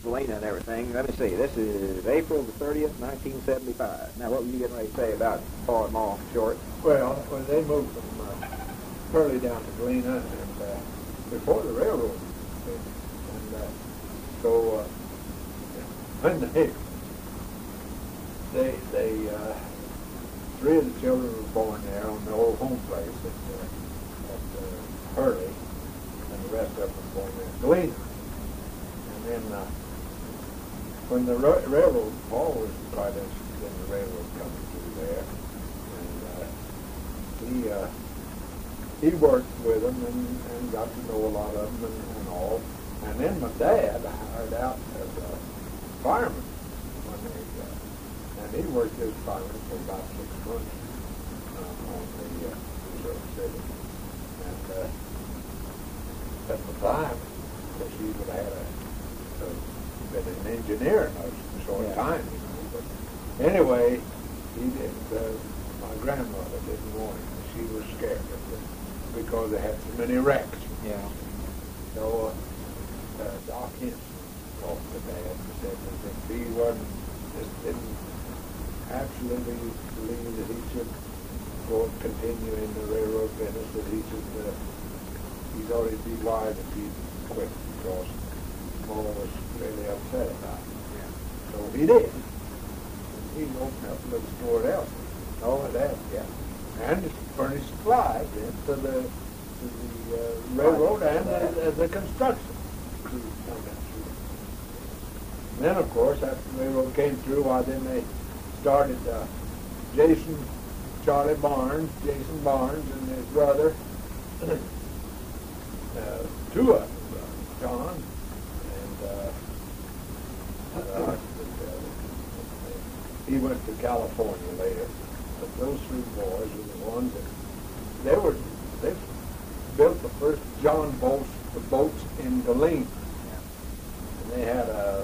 Galena and everything. Let me see. This is April the 30th, 1975. Now, what were you getting ready to say about Paul and Ma Short? Well, when they moved from Hurley down to Galena, and before the railroad, and so when they three of the children were born there on the old home place at Hurley, and the rest of them were born there in Galena. And then when the railroad, Paul was quite interested in the railroad coming through there, and he worked with them and got to know a lot of them and all. And then my dad hired out as a fireman when they, and he worked as a fireman for about 6 months on the Ozarks City. And at the time, of course, he would have had been an engineer in a short time, you know. But anyway, he did. My grandmother didn't want him. She was scared of it because they had so many wrecks. Yeah. So Doc Henson talked to Dad and said that if he didn't absolutely believe that he should go and continue in the railroad business, that he should, he thought it'd be wise if he quit because Mama was really upset about it. Yeah. So he did. He opened up a little store at Elsie. Oh, that, yeah. And furnished supplies to the railroad and the construction crews coming through. And then, of course, after the railroad came through, then they started Jason Barnes, and his brother, two of them, John, and he went to California later. But those three boys were the ones that they built the first John boats in Galena. And they had a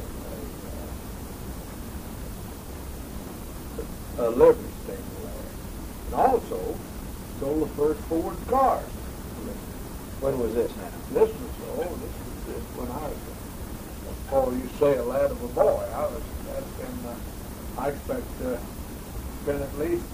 livery stable there. And also sold the first Ford cars. When was this now? This was when I was, Paul, you say a lad of a boy. I expect been at least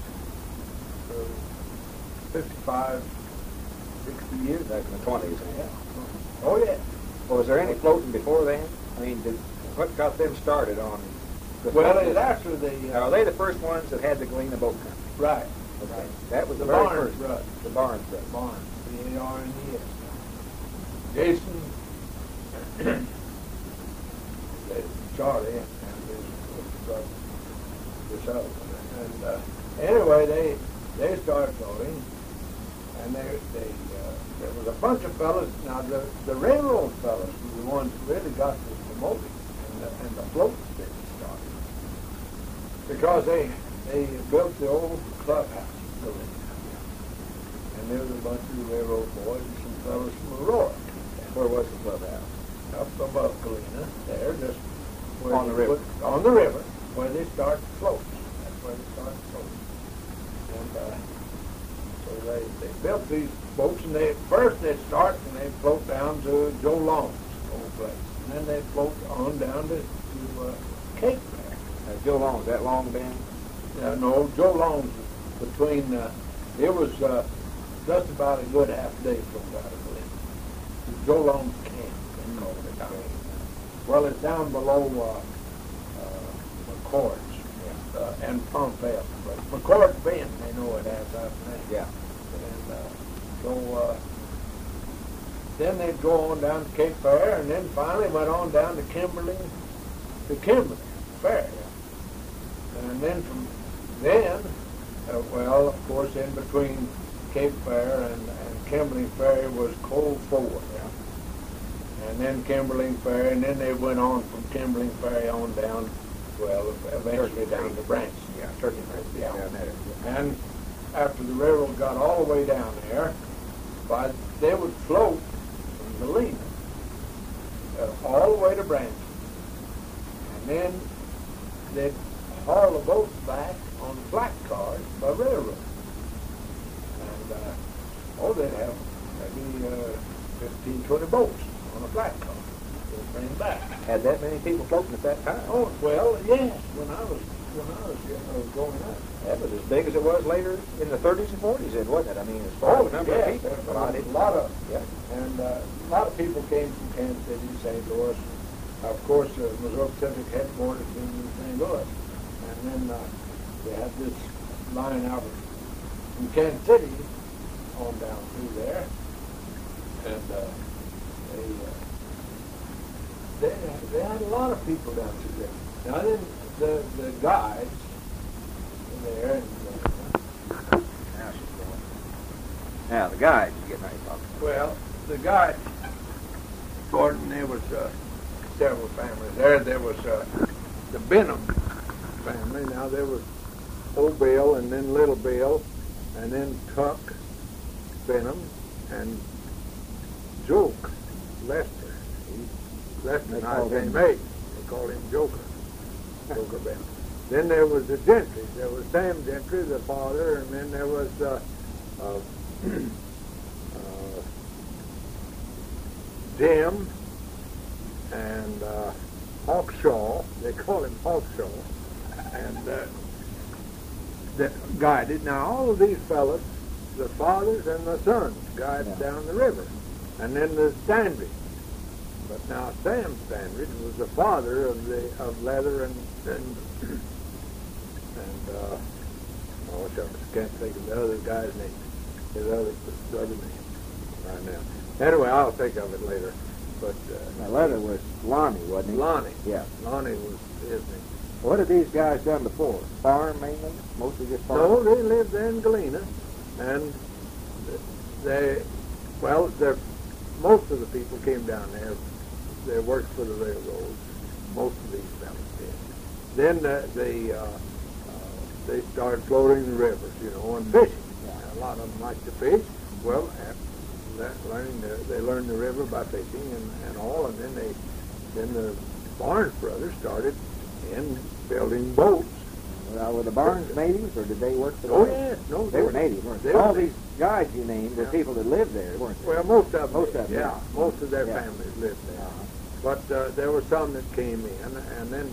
55, 60 years back in the 20s. Yeah. Oh, yeah. Well, was there any floating before then? I mean, what got them started on? Well, it's actually are they the first ones that had the Galena Boat Company? Right. Okay. Right. That was the Barnes very first. Brothers. The Barnes Brothers. Barnes. B-A-R-N-E-S. Jason, Charlie, and his brother, this other one. And anyway, they started floating, and there was a bunch of fellas. Now the railroad fellas were the ones who really got this promoted, and the float business started because they built the old clubhouse in Galena, and there was a bunch of railroad boys and some fellas from Aurora. Where was the clubhouse? Up above Galena, there, just where on the river. On the river, where they started floats. That's where they started floats. And so they built these boats, and first they'd start and they'd float down to Joe Long's old place, and then they'd float on down to Cape Fair. Joe Long, is that Long Bend? No, Joe Long's between. It was just about a good half day float out of Galena. Joe Long's camp, they called it down. Well, it's down below McCord's and Pompeo. But McCord's Bend, they know it as that name. Yeah. And so then they'd go on down to Cape Fair, and then finally went on down to Kimberly Fair. And then from then, well, of course, in between Cape Fair and Kimberly Fair was Cold Ford. And then Kimberly Fair, and then they went on from Kimberly Fair on down, well, eventually down to Branson. Yeah, Turkey Branch. Yeah. Down there. And after the railroad got all the way down there, they would float from Galena all the way to Branson. And then they'd haul the boats back on flat cars by railroad. And, they'd have maybe 15, 20 boats on a flat car. this thing back. Had that many people floating at that time? Oh, well, yes, when I was growing up. That was as big as it was later in the 30s and 40s, then, wasn't it? I mean, as far as the number of people. There was a lot of, and a lot of people came from Kansas City, St. Louis. Of course, Missouri Pacific headquarters in St. Louis. And then they had this line out from Kansas City on down through there. And they had a lot of people down through there. Now then, the guides there, and Now she's going. Now, the guides, you get ready to talk. well, the guides, Gordon, there was several families there. There was the Benham family. Now there was Old Bill, and then Little Bill, and then Tuck Benham, and Joke Lester. Lester and I became mates. They called him Joker. Joker Benham. Then there was the Gentry. There was Sam Gentry, the father, and then there was Jim and Hawkshaw. They call him Hawkshaw. And that guided. Now, all of these fellas, the fathers and the sons, guided down the river. And then there's Standridge. But now Sam Standridge was the father of Leather and oh, shucks, can't think of the other guy's name. His other name right now. Anyway, I'll think of it later. But Now, Leather was Lonnie, wasn't he? Lonnie. Yeah. Lonnie was his name. What had these guys done before? Farm, mainly? Mostly just farm? No, they lived there in Galena, and most of the people came down there. They worked for the railroads. Most of these fellas did. Then they started floating the rivers, and fishing. A lot of them liked to fish. Well, after that, they learned the river by fishing and all, and then the Barnes brothers started in building boats. Were the Barnes natives, or did they work for the Oh, yes. No, they were natives, weren't they? They All were these guys you named were people that lived there, weren't they? Well, most of them. Most of them, yeah. Most of their Yeah. families lived there. Uh-huh. But there were some that came in, and then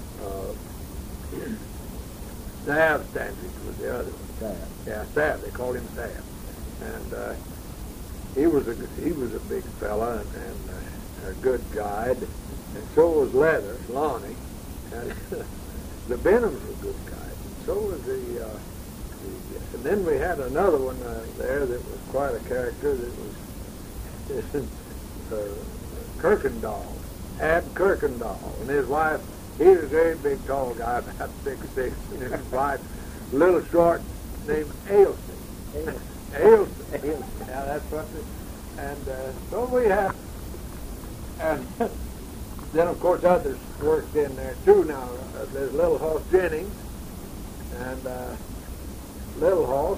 Sav Standridge was the other one. Sav. Yeah, Sav. They called him Sav, and he was a big fella and a good guide, and so was Leather, Lonnie, and the Benhams were good guides, and so was and then we had another one there that was quite a character. That was Kirkendall, Ab Kirkendall, and his wife. He was a very big, tall guy, about 6'6", and his wife, a little short, named Ailsie. Ailsie. Yeah, that's what it. And so we have, and then of course others worked in there too. Now there's Little Hoss Jennings, and Little Hoss.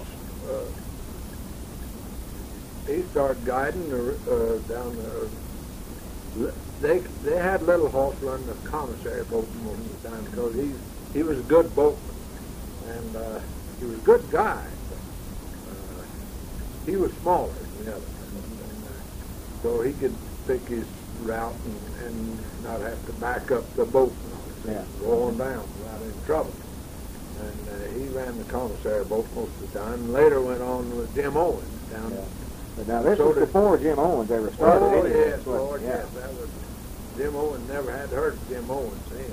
He started guiding down the. They had Little Hoss run the commissary boat most of the time because he was a good boatman, and he was a good guy. But, he was smaller than the others, and so he could pick his route and not have to back up the boat and go on down without any trouble. And he ran the commissary boat most of the time, and later went on with Jim Owens down. Yeah. But now this was before Jim Owens ever started. Oh, anyway, yes, Lord, yes. That was Jim Owens. Never had heard of Jim Owens then.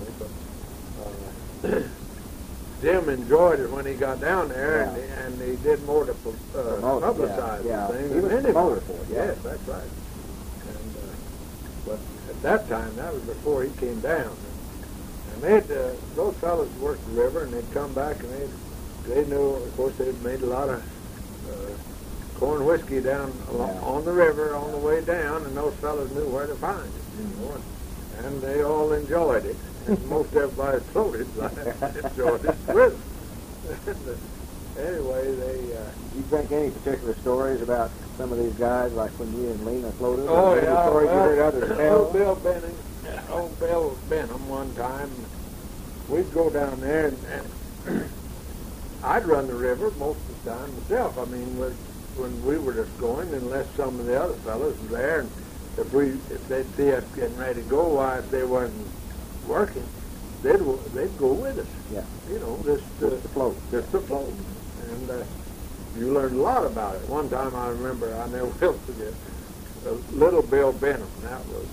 Yeah. Jim enjoyed it when he got down there, and he did more to publicize the thing. He was a promoter for it. Yes, that's right. And but at that time, that was before he came down. And those fellas worked the river, and they'd come back, and they knew. Of course, they'd made a lot of corn whiskey down on the river on the way down, and those fellas knew where to find it, and they all enjoyed it. And most everybody floated enjoyed it with them. Anyway, You think any particular stories about some of these guys, like when you and Lena floated? Oh, any yeah. stories you heard others tell? Old Bill Benham one time, we'd go down there, and I'd run the river most of the time myself. I mean, when we were just going, unless some of the other fellas were there, and if they'd see us getting ready to go, why, if they wasn't working, they'd go with us. Yeah. You know, just to float. Just to float. And you learned a lot about it. One time I remember, I never will forget, little Bill Benham, that was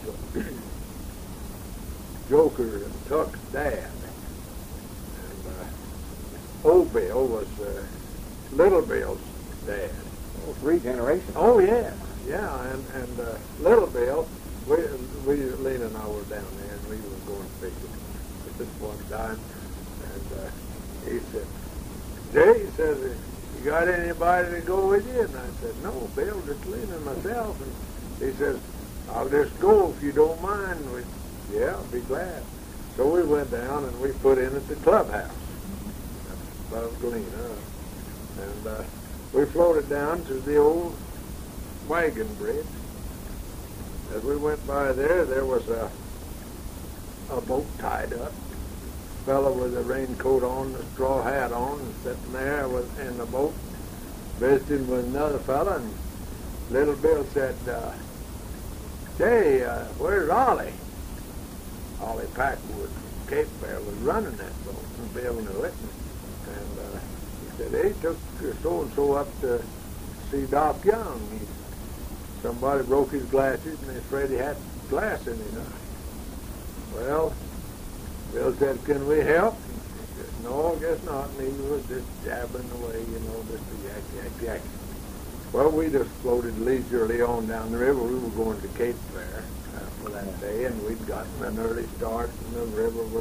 Joker and Tuck's dad. And old Bill was little Bill's dad. Oh, 3 generations. Oh, yeah. Yeah, and little Bill, Lena and I were down there, and we were going fishing at this one time, and he said, Jay, he says, you got anybody to go with you? And I said, no, Bill, just Lena and myself. And he says, I'll just go if you don't mind. Yeah, I'll be glad. So we went down, and we put in at the clubhouse above Galena, and we floated down to the old wagon bridge. As we went by there was a boat tied up. A fellow with a raincoat on, a straw hat on, and sitting there in the boat, visiting with another fellow. And little Bill said, "Jay, where's Ollie?" Ollie Packwood from Cape Bear was running that boat, and Bill knew it. And he said, "He took so-and-so up to see Doc Young. Somebody broke his glasses, and he's afraid he had glass in his eye." Well, Bill said, "Can we help?" He said, "No, I guess not." And he was just jabbing away, just a yak. Well, we just floated leisurely on down the river. We were going to Cape Fair for that day, and we'd gotten an early start, and the river was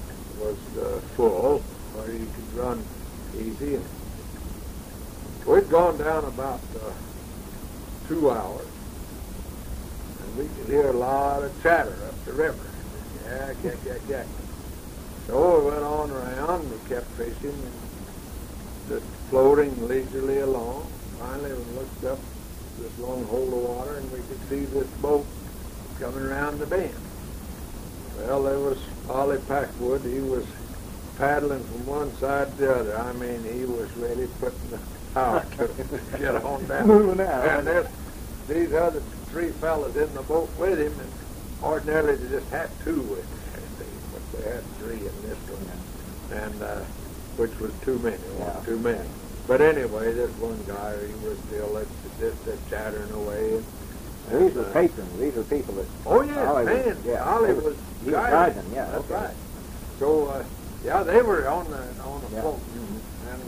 full, where you could run easy. And we'd gone down about 2 hours, and we could hear a lot of chatter up the river. Yak. So we went on around, we kept fishing, and just floating leisurely along. Finally, we looked up this long hole of water, and we could see this boat coming around the bend. Well, there was Ollie Packwood. He was paddling from one side to the other. I mean, he was really putting the power to get on down. Moving out. And there's these other 3 fellas in the boat with him, and ordinarily they just had 2 with him. But they had 3 in this one, and which was too many. Too many. But anyway, this one guy, he was still just chattering away. And these were patrons. These were people that... Oh, yeah, Ollie man. Was, yeah, Ollie was guiding. Yeah, That's okay. right. So, they were on the boat. And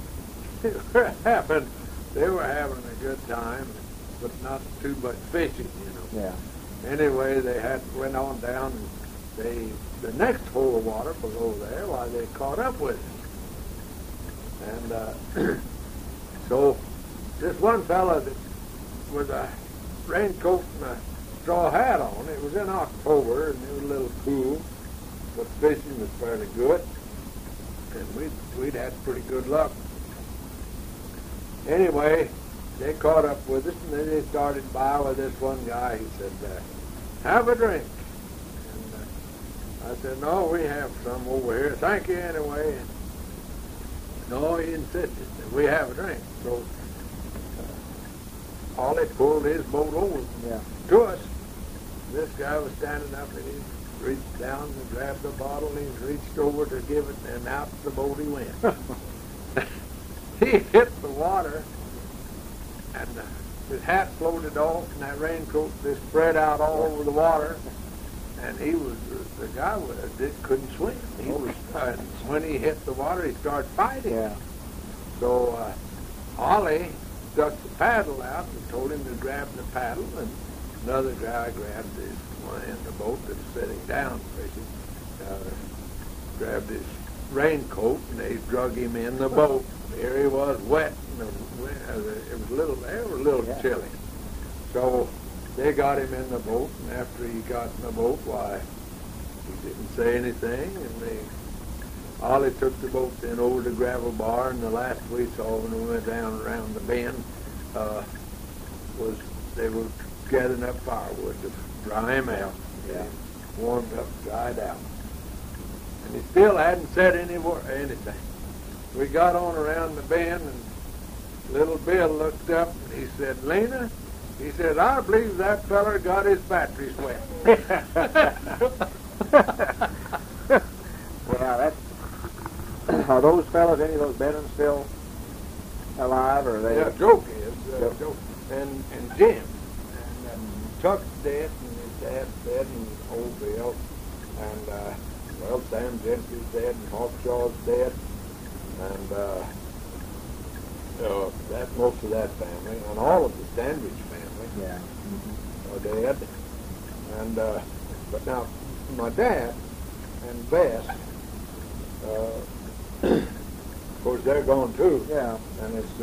they were having a good time, but not too much fishing, Yeah. Anyway, they went on down, and the next hole of water below there, they caught up with it. And so this one fella that with a raincoat and a straw hat on, it was in October, and it was a little cool, but fishing was fairly good, and we'd had pretty good luck. Anyway, they caught up with us, and then they started by with this one guy. He said, "Have a drink." And I said, "No, we have some over here. Thank you anyway." No, he insisted that we have a drink. So Ollie pulled his boat over to us. This guy was standing up, and he reached down and grabbed the bottle, and he reached over to give it, and out the boat he went. He hit the water, and his hat floated off, and that raincoat just spread out all over the water. And the guy couldn't swim. When he hit the water, he started fighting. Yeah. So Ollie stuck the paddle out and told him to grab the paddle, and another guy grabbed his one end of the boat that was sitting down fishing, grabbed his raincoat, and they drug him in the boat. Here he was, wet, and it was a little chilly. So they got him in the boat, and after he got in the boat, he didn't say anything, and Ollie took the boat then over to Gravel Bar, and the last we saw when we went down around the bend was they were gathering up firewood to dry him out. Yeah. Warmed up, dried out. And he still hadn't said anything. We got on around the bend, and little Bill looked up, and he said, "Lena," He said, I believe that feller got his batteries wet. Well, that's... Are those fellas, any of those veterans, still alive, or are they... Yeah, Joke is. Joke. And Jim. And Chuck's dead, and his dad's dead, and old Bill. And, well, Sam Gentry's dead, and Hawkshaw's dead. And, that's most of that family. And all of the Standridge family are dead. And, but now, my dad and Bess, of course, they're gone too. Yeah. And it's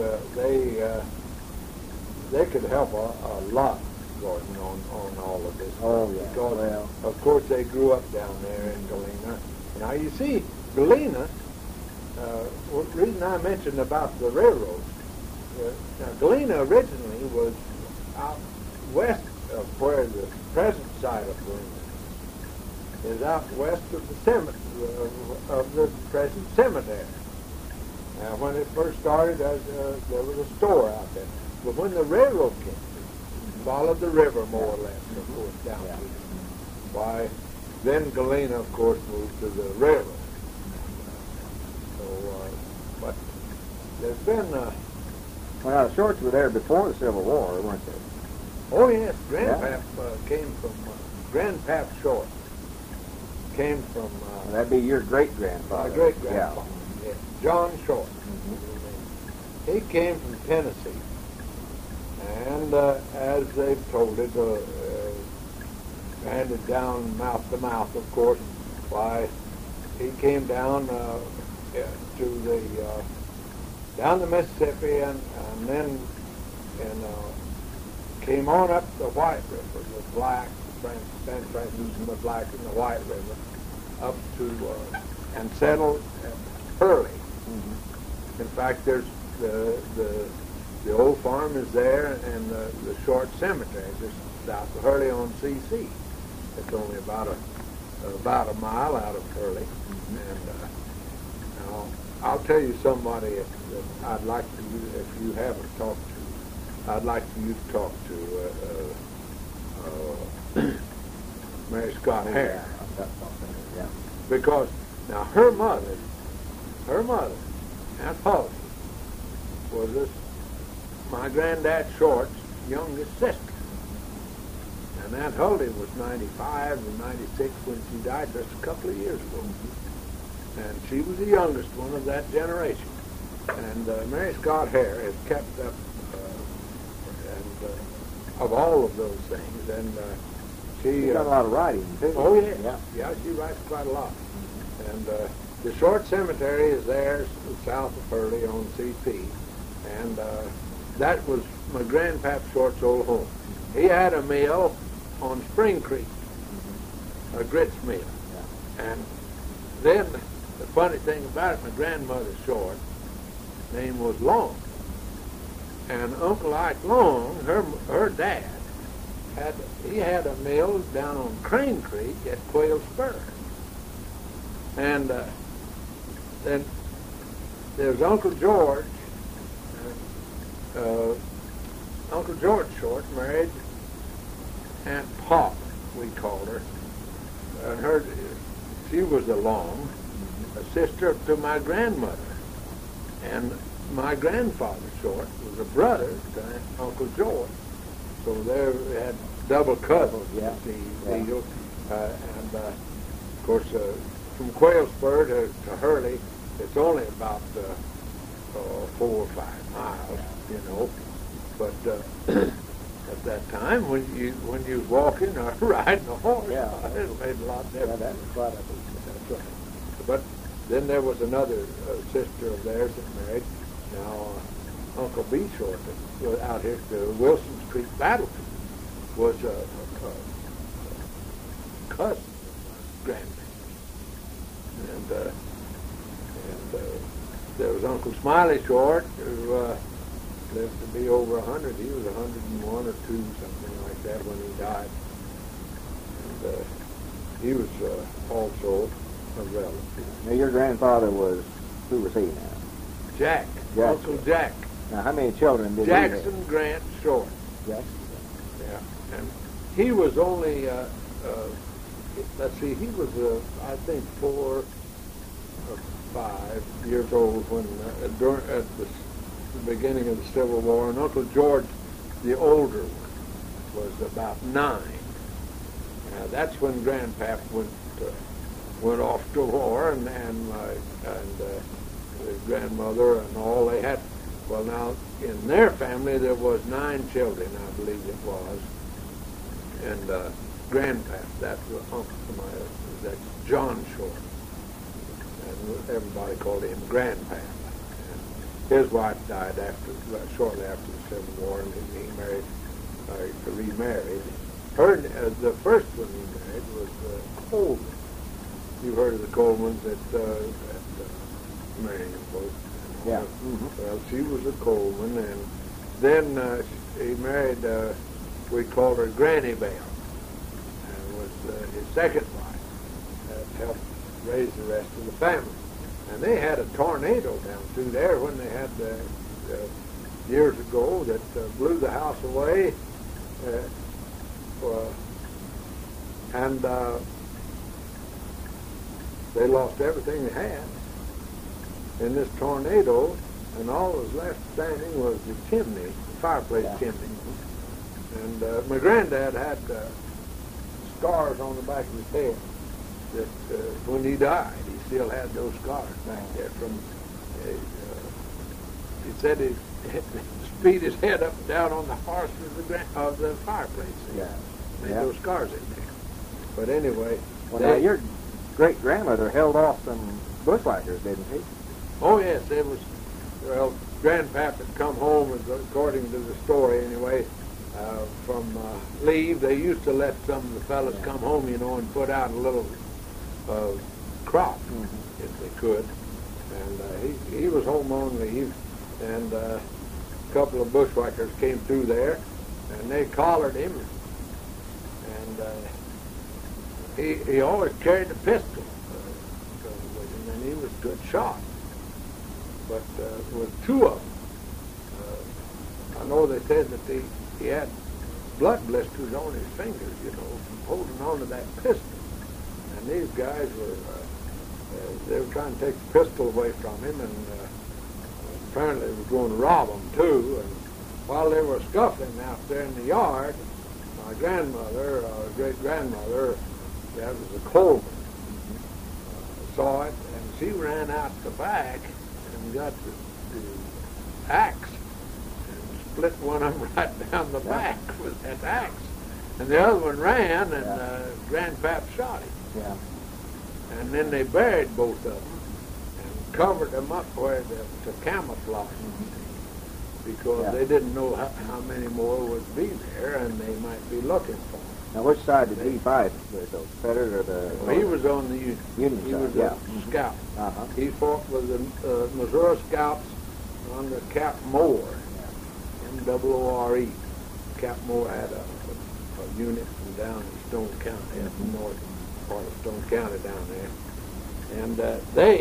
they could help a lot, Gordon, on all of this. Oh, yeah. Because, well, of course, they grew up down there in Galena. Now, you see, Galena, the reason I mentioned about the railroads, now, Galena originally was out west of where the present site of Galena is, out west of the cemetery, of the present cemetery. Now, when it first started, there was a store out there. But when the railroad came, it followed the river more or less, of course, down to it. Why, then Galena, of course, moved to the railroad. So, but there's been... well, the Shorts were there before the Civil War, weren't they? Oh, yes, Grandpap came from... Grandpap Short came from... That'd be your great-grandfather. My great-grandfather, yeah. John Short. He came from Tennessee. And as they've told it, handed down mouth to mouth, of course, why, he came down to the... down the Mississippi and then came on up the White River, the Black, San Francisco, the Black and the White River, up to and settled at Hurley. In fact, there's the old farm is there, and the Short Cemetery just south of Hurley on CC. It's only about a mile out of Hurley, and now I'll tell you somebody that I'd like for you, if you haven't talked to, I'd like for you to talk to Mary Scott Hare. Yeah. Because now her mother, Aunt Polly, was my granddad Short's youngest sister. And Aunt Huldy was 95 or 96 when she died just a couple of years ago. And she was the youngest one of that generation. And Mary Scott Hare has kept up of all of those things. And She's done a lot of writing, too. Oh, yeah. Yeah, she writes quite a lot. And the Short Cemetery is there south of Hurley on CP. And that was my Grandpap Short's old home. He had a mill on Spring Creek, a grits mill. And then the funny thing about it, my grandmother Short, name was Long. And Uncle Ike Long, her dad, had a mill down on Crane Creek at Quail Spur. And then there's Uncle George. Uncle George Short married Aunt Pop, we called her. And she was a Long, a sister to my grandmother. And my grandfather Short was a brother to Uncle George. So there we had double cousins, and of course from Quail Spur to Hurley, it's only about 4 or 5 miles, you know. But at that time, when you was walking or riding a horse, it made a lot of difference. That was quite a That's right. But then there was another sister of theirs that married. Now, Uncle B. Short, that was out here, the Wilson's Creek Battlefield, was a cousin of my grandparents. And there was Uncle Smiley Short, who lived to be over 100. He was 101 or 2, something like that, when he died. And he was also a relative. Now, your grandfather was, who was he now? Jack. Uncle Jack. Now, how many children did Jackson he have? Grant Short. Jackson. And he was only, let's see, he was, I think, 4 or 5 years old when, at the beginning of the Civil War, and Uncle George, the older one, was about 9. That's when Grandpap went off to war, and his grandmother and all they had. Well, now in their family there was 9 children, I believe it was, and Grandpap, that's that's John Short, and everybody called him Grandpap. And his wife died shortly after the Civil War, and he remarried. The first one he married was Coleman. You've heard of the Colemans at Marion Post. Yeah. Well, she was a Coleman, and then he married, we called her Granny Bell, and was his second wife, that helped raise the rest of the family. And they had a tornado down through there when they had, years ago, that blew the house away. And they lost everything they had in this tornado, and all that was left standing was the chimney, the fireplace chimney. And my granddad had scars on the back of his head that when he died, he still had those scars back there from, he said he beat his head up and down on the hearth of the fireplace. Made those scars in there. But anyway. Well, now your great-grandmother held off some bushwhackers, didn't she? Oh, yes. It was, well, Grandpap had come home, according to the story anyway, from leave. They used to let some of the fellas come home, you know, and put out a little crop, if they could. And he was home on leave, and a couple of bushwhackers came through there, and they collared him. And he always carried a pistol with him, and he was a good shot. But with 2 of them, I know they said that he had blood blisters on his fingers, you know, from holding on to that pistol. And these guys they were trying to take the pistol away from him, and apparently they were going to rob him too. And while they were scuffling out there in the yard, my grandmother, or great-grandmother, that was a Coleman, saw it, and she ran out the back and got the axe and split one of them right down the back with that axe. And the other one ran, and Grandpap shot him. Yeah. And then they buried both of them and covered them up where to camouflage because they didn't know how many more would be there, and they might be looking for them. Now, which side did he fight? The Confederate or the... Well, he was on the Union. He was a scout. He fought with the Missouri Scouts under Cap Moore, M-O-O-R-E. Cap Moore had a unit from down in Stone County, up in the north part of Stone County down there. And they,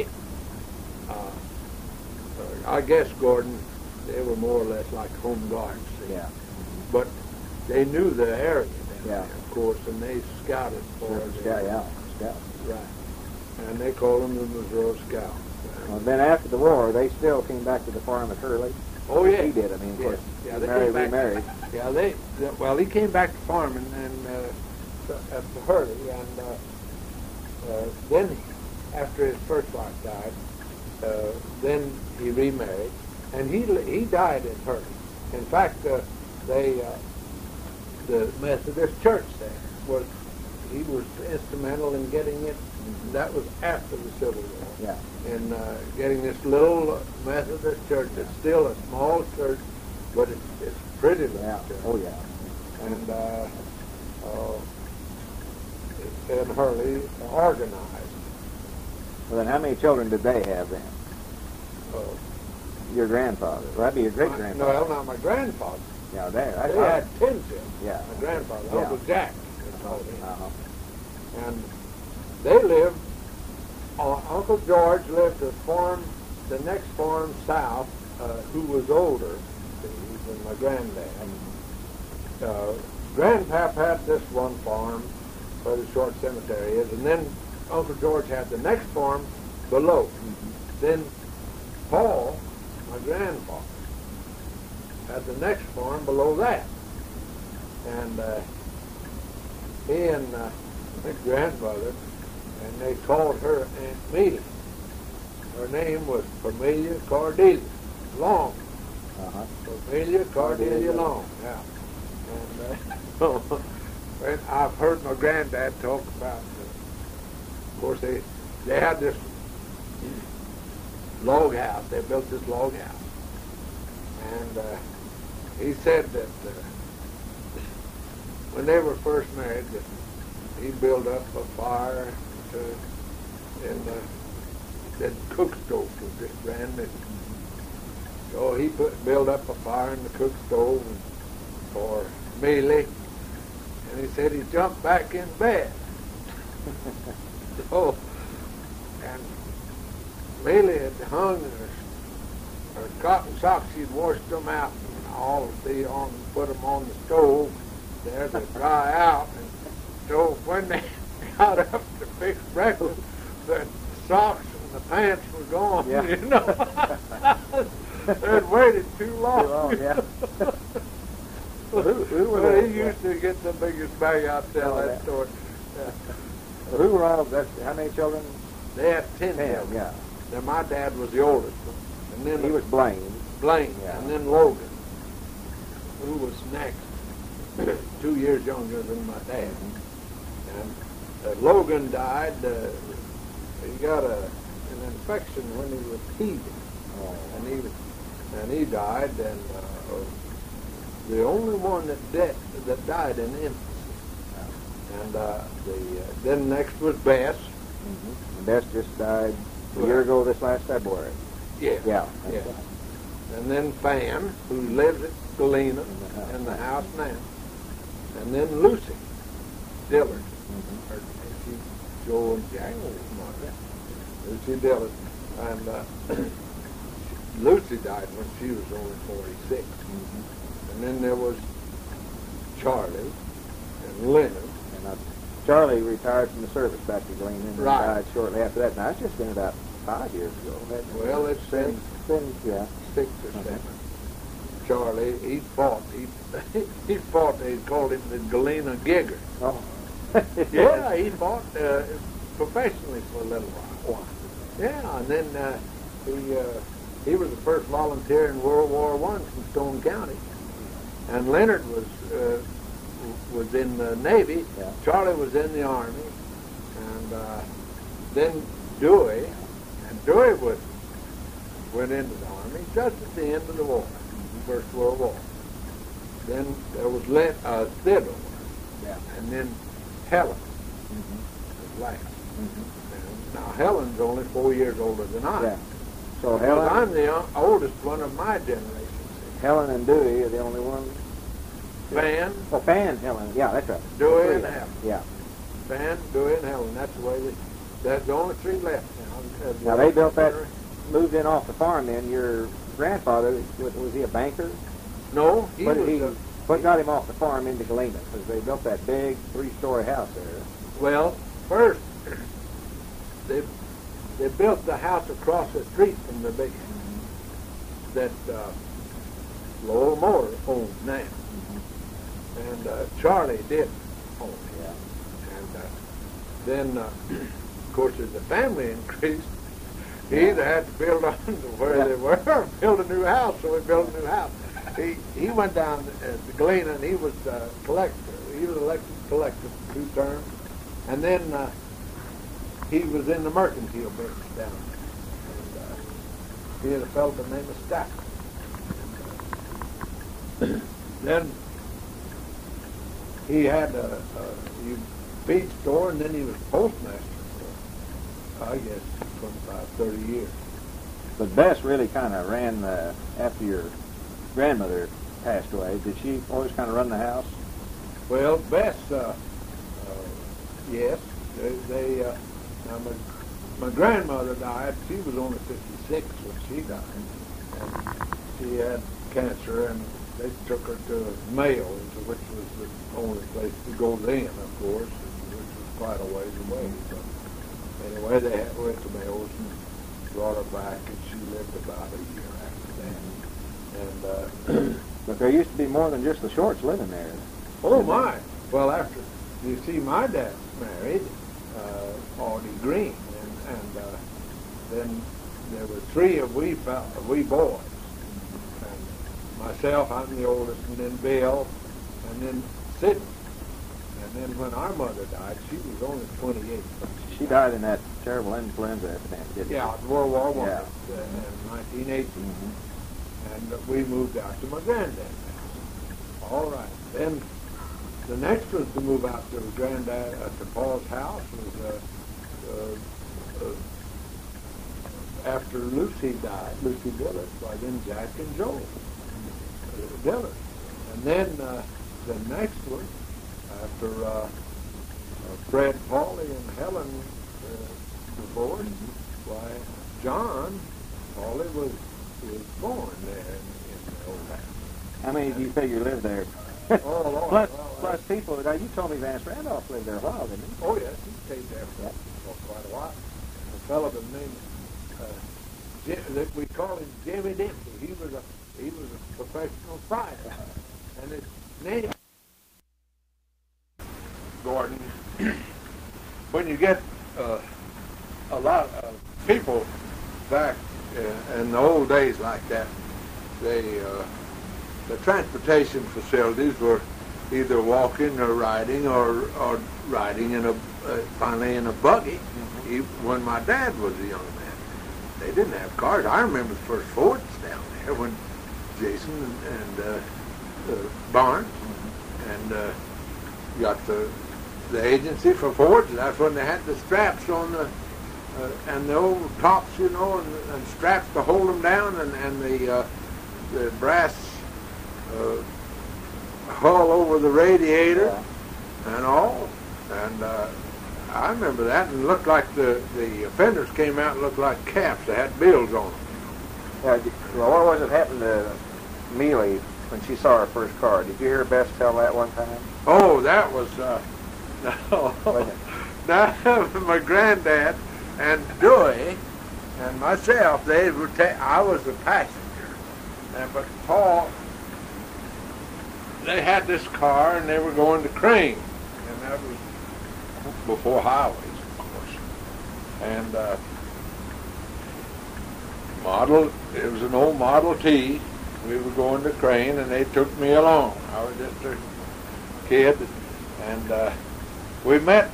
I guess, Gordon, they were more or less like home guards. Yeah. But they knew the area. Yeah. Of course, and they scouted for us. Scouts. Right. And they called them the Missouri Scouts. Well, then after the war, they still came back to the farm at Hurley. Oh, yeah. He did, I mean, of course. Yeah, they came back. Remarried. Yeah, well, he came back to farming and at the Hurley, and then, after his first wife died, then he remarried, and he died in Hurley. In fact, the Methodist Church there he was instrumental in getting it. That was after the Civil War. Yeah. In getting this little Methodist church. It's still a small church, but it's pretty little church. Oh yeah. And Hurley organized. Well, then how many children did they have then? Your grandfather. Well, that'd be your great-grandfather. No, not my grandfather. Yeah, they had 10 children. Yeah. My grandfather, Uncle Jack. And they lived, Uncle George lived at the next farm south, who was older than my granddad. Grandpap had this one farm where the short cemetery is, and then Uncle George had the next farm below. Mm-hmm. Then Paul, my grandfather, had the next farm below that. And he and my grandmother, and they called her Aunt Mealy. Her name was Familia Cordelia Long. Uh-huh. Familia Cordelia Long, yeah. And and I've heard my granddad talk about, of course, they had this log house. They built this log house. And he said that when they were first married, that he built up a fire in the cook stove was just brand new. So he built up a fire in the cook stove for Mealy, and he said he jumped back in bed. So, and Mealy had hung her cotton socks. She'd washed them out and all put them on the stove there to dry out. And so when they got up to fix breakfast, the socks and the pants were gone. Yeah. You know, they'd waited too long. Too long, yeah. Who were Well, they? he used to get the biggest bag out there, Oh, that yeah. story. Yeah. Who were all of that? How many children? They had 10 10, children. yeah. Now, my dad was the oldest one. And then He was Blaine. Blaine, Yeah. and then Logan, who was next, 2 years younger than my dad. And Logan died. He got an infection when he was teething, and he died. And the only one that died in infancy. And then next was Bess. Mm-hmm. And Bess just died a year ago this last February. Yeah. Yeah. Yeah. And then Fan, who lives at Galena In in the the house. house now. And then Lucy Dillard. Mm-hmm. Her, she, Joe and Jack. Lucy Dillard. And Lucy died when she was only 46. Mm-hmm. And then there was Charlie and Leonard. And Charlie retired from the service back to Galena and Right. died shortly after that. Now, it's just been about 5 years ago. hasn't it? Well, it's been yeah. 6 or 7. Charlie, he fought. He fought. They called him the Galena Gigger. Oh. Yeah, he fought professionally for a little while. Yeah, and then he was the first volunteer in World War I from Stone County. And Leonard was in the Navy. Yeah. Charlie was in the Army, and then Dewey, and Dewey went into the Army just at the end of the war, First World War. Then there was Theodore, Yeah. and then Helen Mm-hmm. was last. Mm-hmm. Now Helen's only 4 years older than I. Yeah. So Because I'm Helen, the oldest one of my generation. Helen and Dewey are the only ones. Van, Oh, Fan, Helen. Yeah, that's right. Dewey, Three and of them. Helen. Yeah. Van, Dewey, and Helen. That's the way that's the only 3 left now. Now they built that, moved in off the farm. Then your grandfather was he a banker? No, he What was. did what got him off the farm into Galena? Because they built that big 3-story house there. Well, first they built the house across the street from the big house that Lowell Moore owns now, and Charlie did own it. Yeah. And then, of course, as the family increased, he either had to build on to where they were or build a new house, so he built a new house. He went down to Galena, and he was collector. He was elected collector for 2 terms. And then he was in the mercantile business down there. And he had a fellow by the name of Stacker. Then he had a feed store, and then he was postmaster for, I guess, 25, 30 years. But Bess really kind of ran after your grandmother passed away. Did she always kind of run the house? Well, Bess, yes. Now my grandmother died. She was only 56 when she died. And she had cancer, and they took her to Mails, which was the only place to go then, of course, which was quite a ways away. But anyway, they went to Mails and brought her back, and she lived about a year after that. And but there used to be more than just the Shorts living there. oh my! Well, after you see, my dad married Audie Green, and then there were three of we boys. Myself, I'm the oldest, and then Bill, and then Sidney. And then when our mother died, she was only 28. She died in that terrible influenza epidemic, didn't she? Yeah, World War I, Yeah. In 1918. Mm-hmm. And we moved out to my granddad's house. All right. Then the next one to move out to Granddad, to Paul's house was after Lucy died, Lucy Dillard, by then Jack and Joe Dillard. And then the next one, after Fred, Paulie, and Helen divorced, why, John Paulie was born there in the old house. How many do you figure lived there? Oh, Lord. Plus people, now you told me Vance Randolph lived there a while, didn't he? Oh, yes, he stayed there for quite a while. A fellow by the name, we call him Jimmy Dempsey. He was a professional fighter. And his name, Gordon, when you get a lot of people back in the old days like that, the transportation facilities were either walking or riding or riding finally in a buggy. Mm-hmm. When my dad was a young man, they didn't have cars. I remember the first Fords down there when Jason and Barnes and got the agency for Fords. That's when they had the straps on the and the old tops, you know, and straps to hold them down, and the brass hull over the radiator and all. And I remember that, and it looked like the fenders came out and looked like caps. They had bills on them. Well, what was it happened to Mealy when she saw her first car? Did you hear Bess tell that one time? Oh, that was my granddad and Dewey and myself. They were I was the passenger, but Paul. They had this car and they were going to Crane, and that was before highways, of course. And it was an old Model T. We were going to Crane, and they took me along. I was just a kid, and we met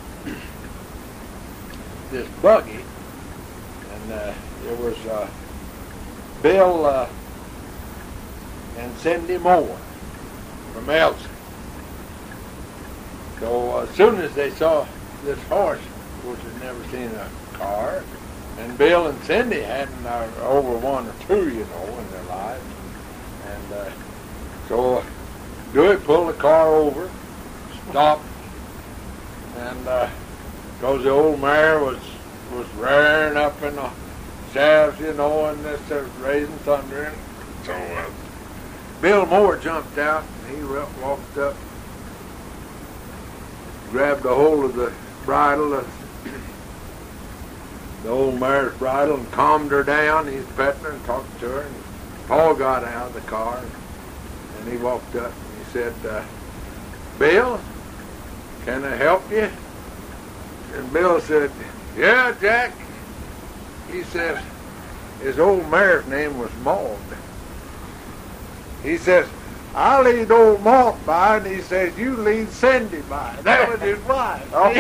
this buggy, and it was Bill and Cindy Moore from Elsie. So as soon as they saw this horse, of course they'd never seen a car, and Bill and Cindy hadn't over one or two, you know, in their lives. And so Dewey pulled the car over, stopped, and because the old mare was rearing up in the shafts, you know, and this was raising thunder. And so Bill Moore jumped out, and he walked up, grabbed a hold of the bridle, the old mare's bridle, and calmed her down. He's petting her and talking to her. And Paul got out of the car, and he walked up, and he said, Bill, can I help you? And Bill said, yeah, Jack. He says, his old mare's name was Maud. He says, I'll lead old Malt by, and he says, you lead Cindy by. That was his wife. Oh.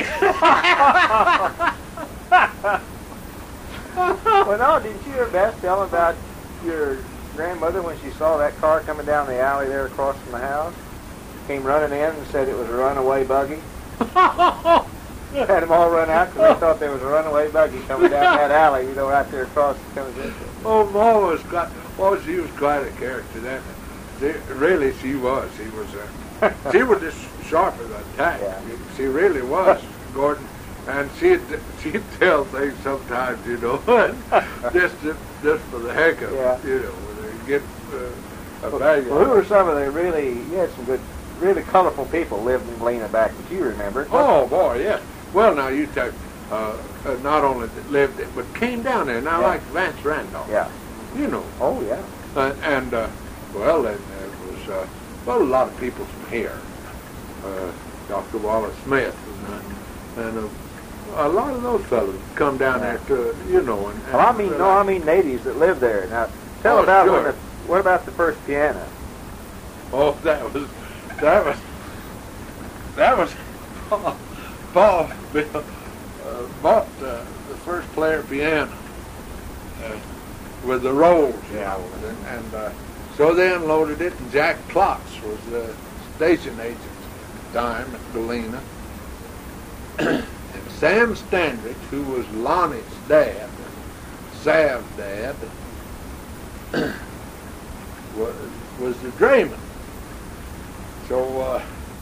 Well, no, didn't you hear Beth tell about your grandmother when she saw that car coming down the alley there across from the house? Came running in and said it was a runaway buggy. Had them all run out because they thought there was a runaway buggy coming down that alley, you know, right there across the coming. Oh, Ma was quite, she was quite a character. That really, she was. She was just sharp as a tack. Yeah. She really was, Gordon. And she'd tell things sometimes, you know, just for the heck of it, you know, when they get Well, who were some of the you had some good, really colorful people lived in Galena back that you remember? Oh, boy, yeah. Well, now you take, not only lived it, but came down there. Now, like Vance Randolph. Yeah. You know. Oh, yeah. Well, there was, a lot of people from here. Dr. Wallace Smith and a lot of those fellows come down there to, you know. Well, I mean natives that live there. Now, tell about what about the first piano? Oh, that was Paul bought the first player piano with the rolls, you know, and so they unloaded it, and Jack Klotz was the station agent at the time at Galena. And Sam Standridge, who was Lonnie's dad, Sav's dad, was the drayman. So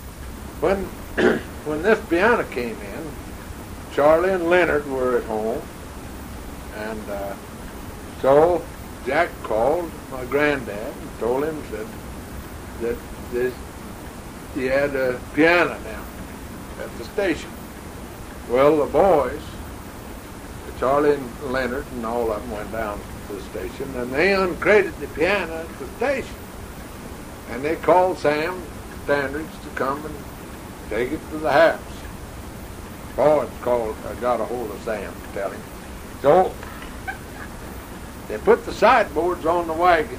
when this piano came in, Charlie and Leonard were at home, and so Jack called my granddad and told him that he had a piano now at the station. Well, the boys, Charlie and Leonard and all of them went down to the station, and they uncrated the piano at the station. And they called Sam Standridge to come and take it to the house. Boys got a hold of Sam to tell him. So they put the sideboards on the wagon,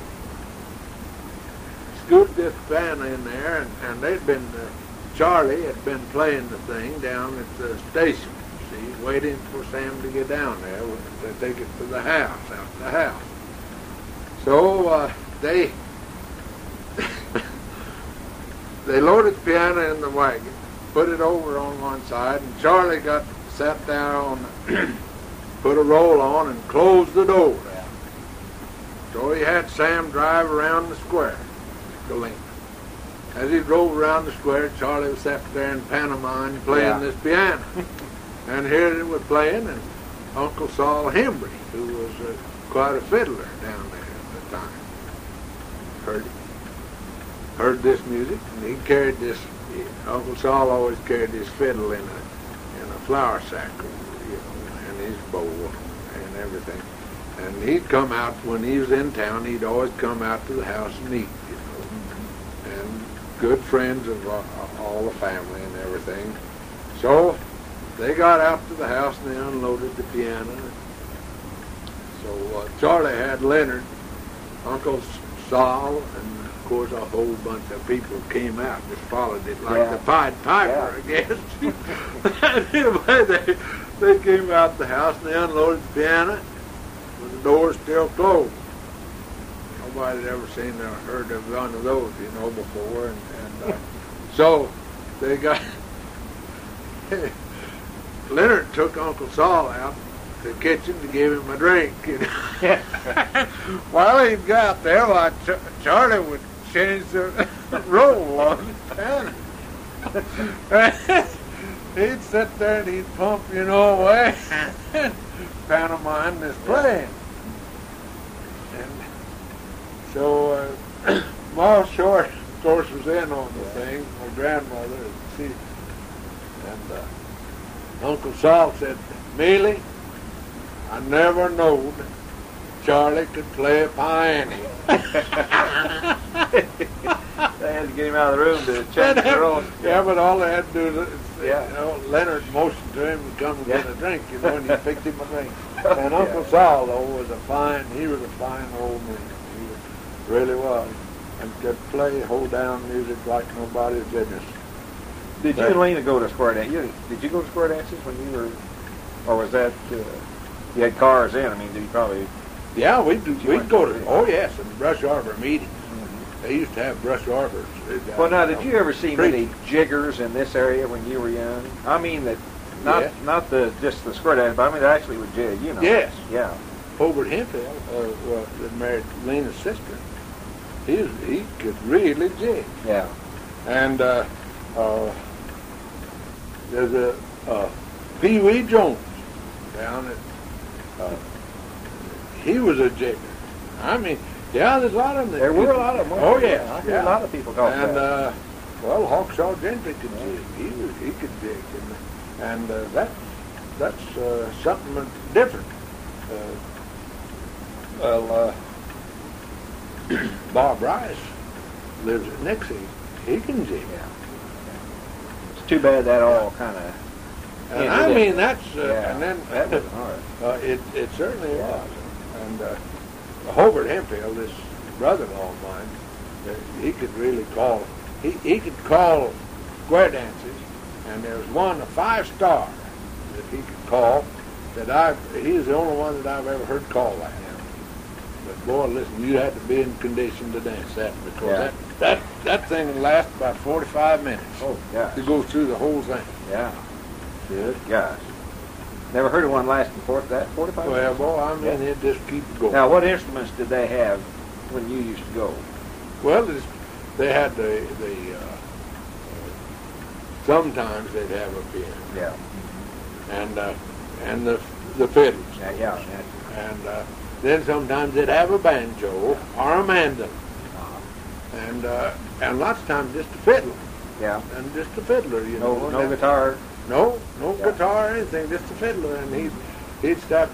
scooped this piano in there, and they'd been, Charlie had been playing the thing down at the station, see, waiting for Sam to get down there to take it to the house, out to the house. So they loaded the piano in the wagon, put it over on one side, and Charlie sat down on, put a roll on, and closed the door. So he had Sam drive around the square, Galena. As he drove around the square, Charlie was sat there in Panama and playing this piano. And here it was playing, and Uncle Saul Hembry, who was quite a fiddler down there at the time, heard this music, and he carried this. Uncle Saul always carried his fiddle in a flour sack, you know, and his bowl and everything. And he'd come out when he was in town. He'd always come out to the house and eat, you know, and good friends of all the family and everything. So they got out to the house and they unloaded the piano. So Charlie had Leonard, Uncle Saul, and of course a whole bunch of people came out and just followed it like the Pied Piper, I guess. Anyway, they came out the house and they unloaded the piano with the doors still closed. Nobody had ever seen or heard of one of those, you know, before. And so they got... Leonard took Uncle Saul out to the kitchen to give him a drink. You know? While he'd got there, Charlie would change the roll on the piano. He'd sit there and he'd pump, you know, away, pantomime this playing. And so Ma Short, of course, was in on the thing, my grandmother, and Uncle Saul said, "Mealy, I never knowed Charlie could play a piano." They had to get him out of the room to change the roll. Yeah, but all they had to do is, you know, Leonard motioned to him to come and get a drink, you know, and he picked him a drink. And Uncle Saul, though, was a fine old man. He really was. And could play, hold down music like nobody's business. Did you and Lena go to square dances? Did you go to square dances when you were, or was that, you had cars in? I mean, did you probably... Yeah, we'd go to, oh yes, and Brush Arbor meetings. Mm-hmm. They used to have Brush Arbors. Well, now, did you ever see many jiggers in this area when you were young? I mean, that not just the square dance, but I mean, they actually would jig, you know. Yes. Yeah. Hobart Hemphill, that married Lena's sister, he could really jig. Yeah. And there's a Pee Wee Jones down at, he was a jigger. I mean, Yeah, there's a lot of them. There were a lot of them. Oh, yeah. I hear a lot of people talk and, about it. well, Hawkshaw Gentry could jig. He could jig. And that's something different. Bob Rice lives at Nixie. He can jig. Yeah. It's too bad that all kind of. And I mean, that's and then that was hard. it certainly was. And Hobart Hemphill, this brother-in-law of mine, he could really call. He could call square dances, and there was one, a 5-star, that he could call. He's the only one that I've ever heard call that. But boy, listen, you had to be in condition to dance that, because that thing would last about 45 minutes. Oh, gosh. To go through the whole thing. Yeah. Good gosh. Never heard of one lasting 45 minutes? Well, boy, I mean, it just keeps going. Now, what instruments did they have when you used to go? Well, they had the sometimes they'd have a piano. Yeah. And the fiddles. Yeah. And then sometimes they'd have a banjo or a mandolin. And lots of times just a fiddle. Yeah. And just a fiddler, you know. No guitar. No guitar or anything, just a fiddler. And he'd stop.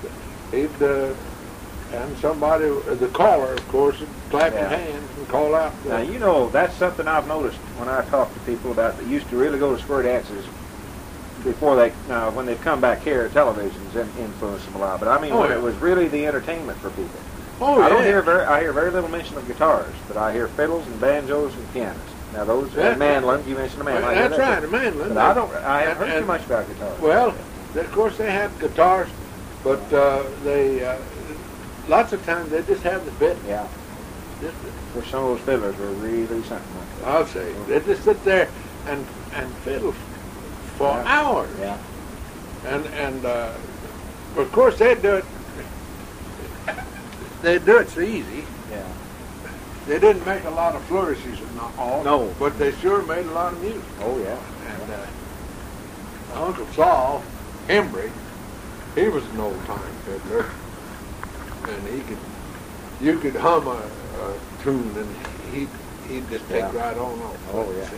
And somebody, the caller, of course, would clap his hands and call out. Now, you know, that's something I've noticed when I talk to people about that used to really go to square dances before when they've come back here, television's influenced them a lot. But I mean, when it was really the entertainment for people. Oh, I hear very little mention of guitars, but I hear fiddles and banjos and pianos. Now those mandolins, you mentioned a mandolin. That's right, a mandolin. But I haven't heard too much about guitars. Well, of course they had guitars, but lots of times they just have the fiddle. Yeah. For some of those fiddlers were really something. I'll say they just sit there and fiddle for hours. Yeah. And of course they'd do it. They'd do it so easy. Yeah. They didn't make a lot of flourishes and all. No. But they sure made a lot of music. Oh yeah. And Uncle Saul Hembry, he was an old time fiddler, and you could hum a tune and he'd just take right on off. Oh yeah.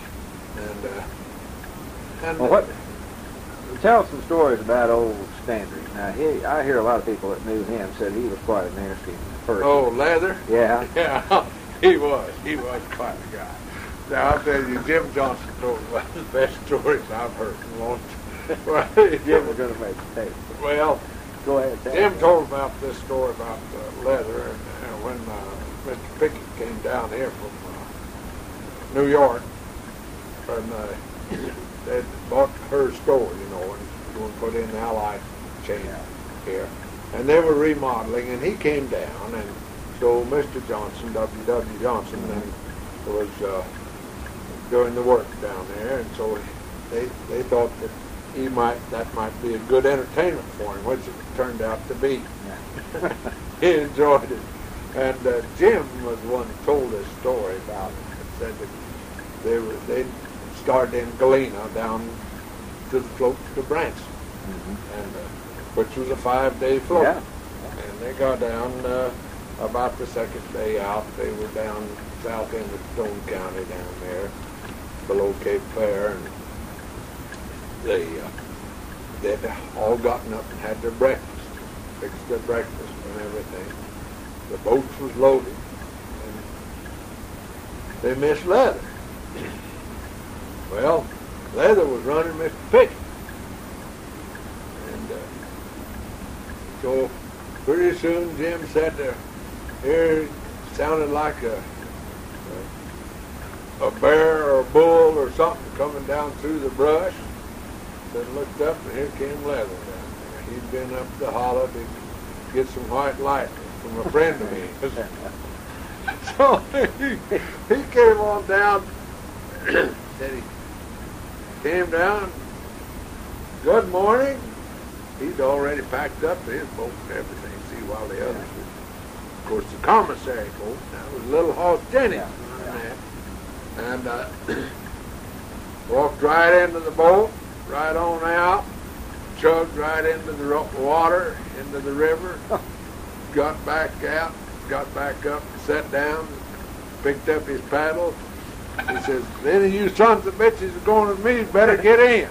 And well, tell us some stories about old Standry. Now I hear a lot of people that knew him said he was quite a nasty person. Oh, Leather? Yeah. Yeah, he was quite a guy. Now I'll tell you, Jim Johnson told one of the best stories I've heard in a long time. Jim was going to make a tape. Well, go ahead. Jim told about this story about Leather, and when Mr. Pickett came down here from New York, and they bought her store, you know, and going to put in the Allied chain here. And they were remodeling, and he came down, and so Mr. Johnson, W.W. Johnson, was doing the work down there, and so they thought that that might be a good entertainment for him, which it turned out to be. Yeah. He enjoyed it. And Jim was the one who told this story about it. Said that they started in Galena down to the float to Branson, and which was a 5-day float. Yeah. And they got down about the second day out. They were down south end of Stone County down there, below Cape Fear, and they'd all gotten up and had their breakfast, fixed their breakfast and everything. The boat was loaded, and they missed Leather. Well, Leather was running Mr. Pickett. And so pretty soon Jim said here it sounded like a bear or a bull or something coming down through the brush. Then looked up and here came Leather down there. He'd been up the hollow to get some white lightning from a friend of his. So he came on down. Said he came down. Good morning. He'd already packed up his boat and everything. See, while the others were, of course, the commissary boat. That was Little Hawk Denny. And walked right into the boat, right on out, chugged right into the water, into the river, got back out, got back up, sat down, picked up his paddle. He says, "Any of you sons of bitches are going with me, better get in."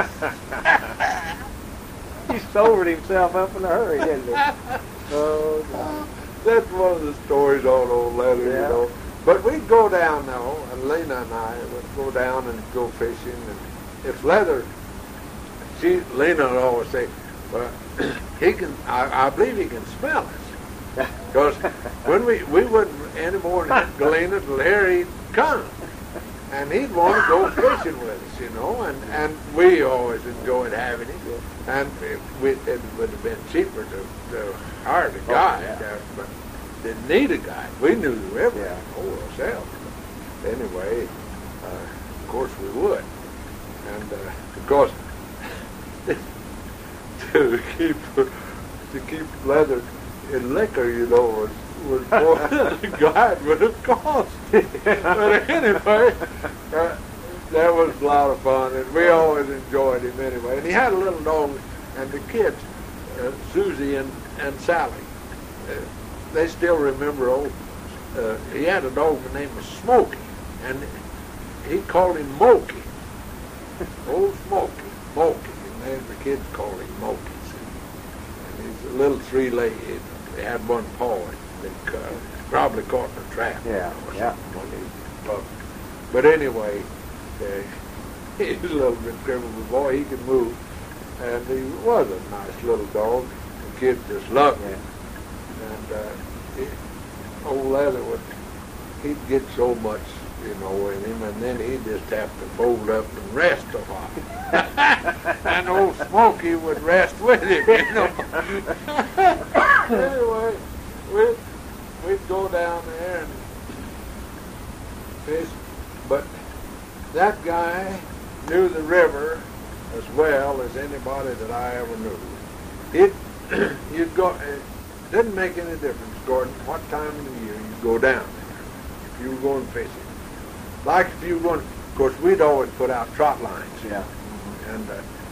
He sobered himself up in a hurry, didn't he? Oh, God. That's one of the stories on old Leather, Yeah. you know. But we'd go down now, and Lena and I would go down and go fishing. And if Leather, Lena would always say, "Well, he can. I believe he can smell us." Because when we wouldn't anymore in Galena till here he'd come, and he'd want to go fishing with us, you know. And we always enjoyed having him. And it would have been cheaper to hire the guide, but didn't need a guide. We knew the river ourselves. Anyway, of course we would. And of course, to keep Leather in liquor, you know, was more than the guide would have cost. But anyway, that was a lot of fun, and we always enjoyed him anyway. And he had a little dog, and the kids, Susie and Sally, they still remember he had a dog named Smokey, and he called him Mokey. Old Smokey, and then the kids called him Mokey. And he's a little three-legged. He had one paw. They probably caught in a trap. But anyway, he was a little bit crippled boy. He could move, and he was a nice little dog. The kids just loved him. And old Leather he'd get so much, you know, in him, and then he'd just have to fold up and rest a while. And old Smokey would rest with him, you know. Anyway, we'd go down there and fish, but that guy knew the river as well as anybody that I ever knew. You'd go. It didn't make any difference, Gordon, what time of the year you go down there. If you were going fishing, like if you were going, of course, we'd always put out trot lines. Yeah. And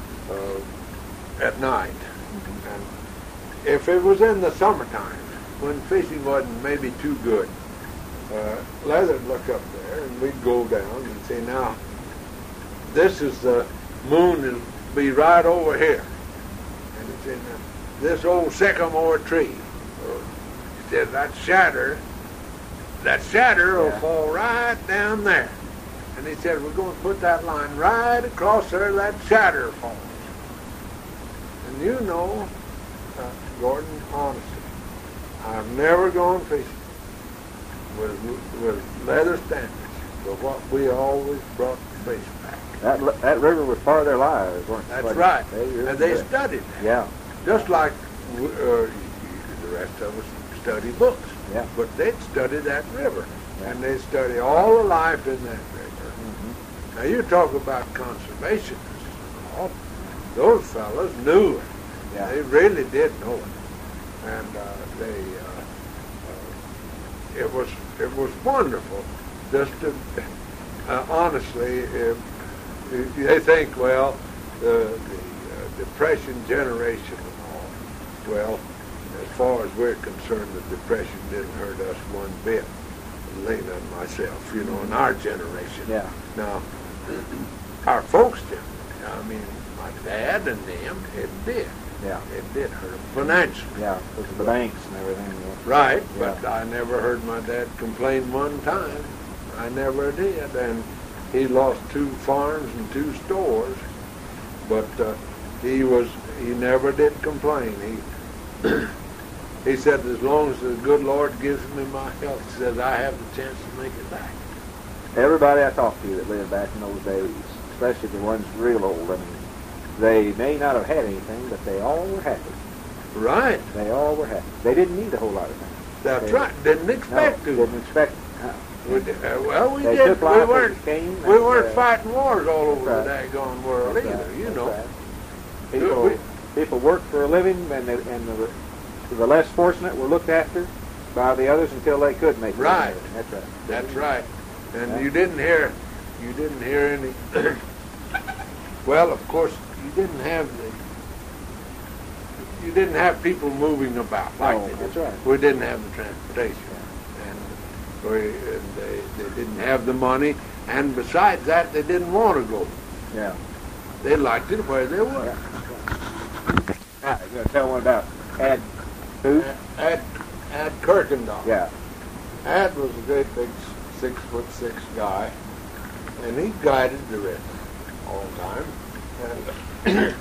at night, and if it was in the summertime, when fishing wasn't maybe too good, Leather'd look up there, and we'd go down and say, "Now, this is the moon will be right over here," and he'd say, "Now, this old sycamore tree," he said, that shadow will fall right down there." And he said, "We're going to put that line right across there, that shadow falls." And you know, Gordon, honestly, I've never gone fishing with leather standards, but what we always brought the fish back. That river was part of their lives, weren't it? That's right. And they studied that. Yeah. Just like the rest of us study books. Yeah. But they'd study that river. Yeah. And they'd study all the life in that river. Mm-hmm. Now you talk about conservationists. Those fellas knew it. Yeah. They really did know it. And it was wonderful just to, honestly, they think, well, the Depression generation and all. Well, as far as we're concerned, the Depression didn't hurt us one bit. Lena and myself, you know, in our generation. Yeah. Now, our folks didn't. I mean, my dad and them, it did. Yeah. It did hurt them financially. Yeah, because of the banks and everything. Right, Yeah. but I never heard my dad complain one time. I never did. And he lost 2 farms and 2 stores, but he never did complain. He said, as long as the good Lord gives me my health, he says, I have the chance to make it back. Everybody I talked to that lived back in those days, especially the ones real old, I mean, they may not have had anything, but they all were happy. Right. They all were happy. They didn't need a whole lot of things. That's right. Didn't expect to. Didn't expect We did. Well, we They did. took life as it came, We and, weren't fighting wars all over right. the daggone world That's either, right, you that's know. right. People worked for a living, and the less fortunate were looked after by the others until they could make it. Right. That's right. That's right. And Yeah. you didn't hear any. Well, of course, you didn't have you didn't have people moving about like No, they that's did. right. We didn't have the transportation, and they didn't have the money, and besides that, they didn't want to go. Yeah. They liked it where they were. Now, you're going to tell one about Ad who? Ad Kirkendall. Yeah. Ad was a great big 6'6" guy, and he guided the rest all the time. And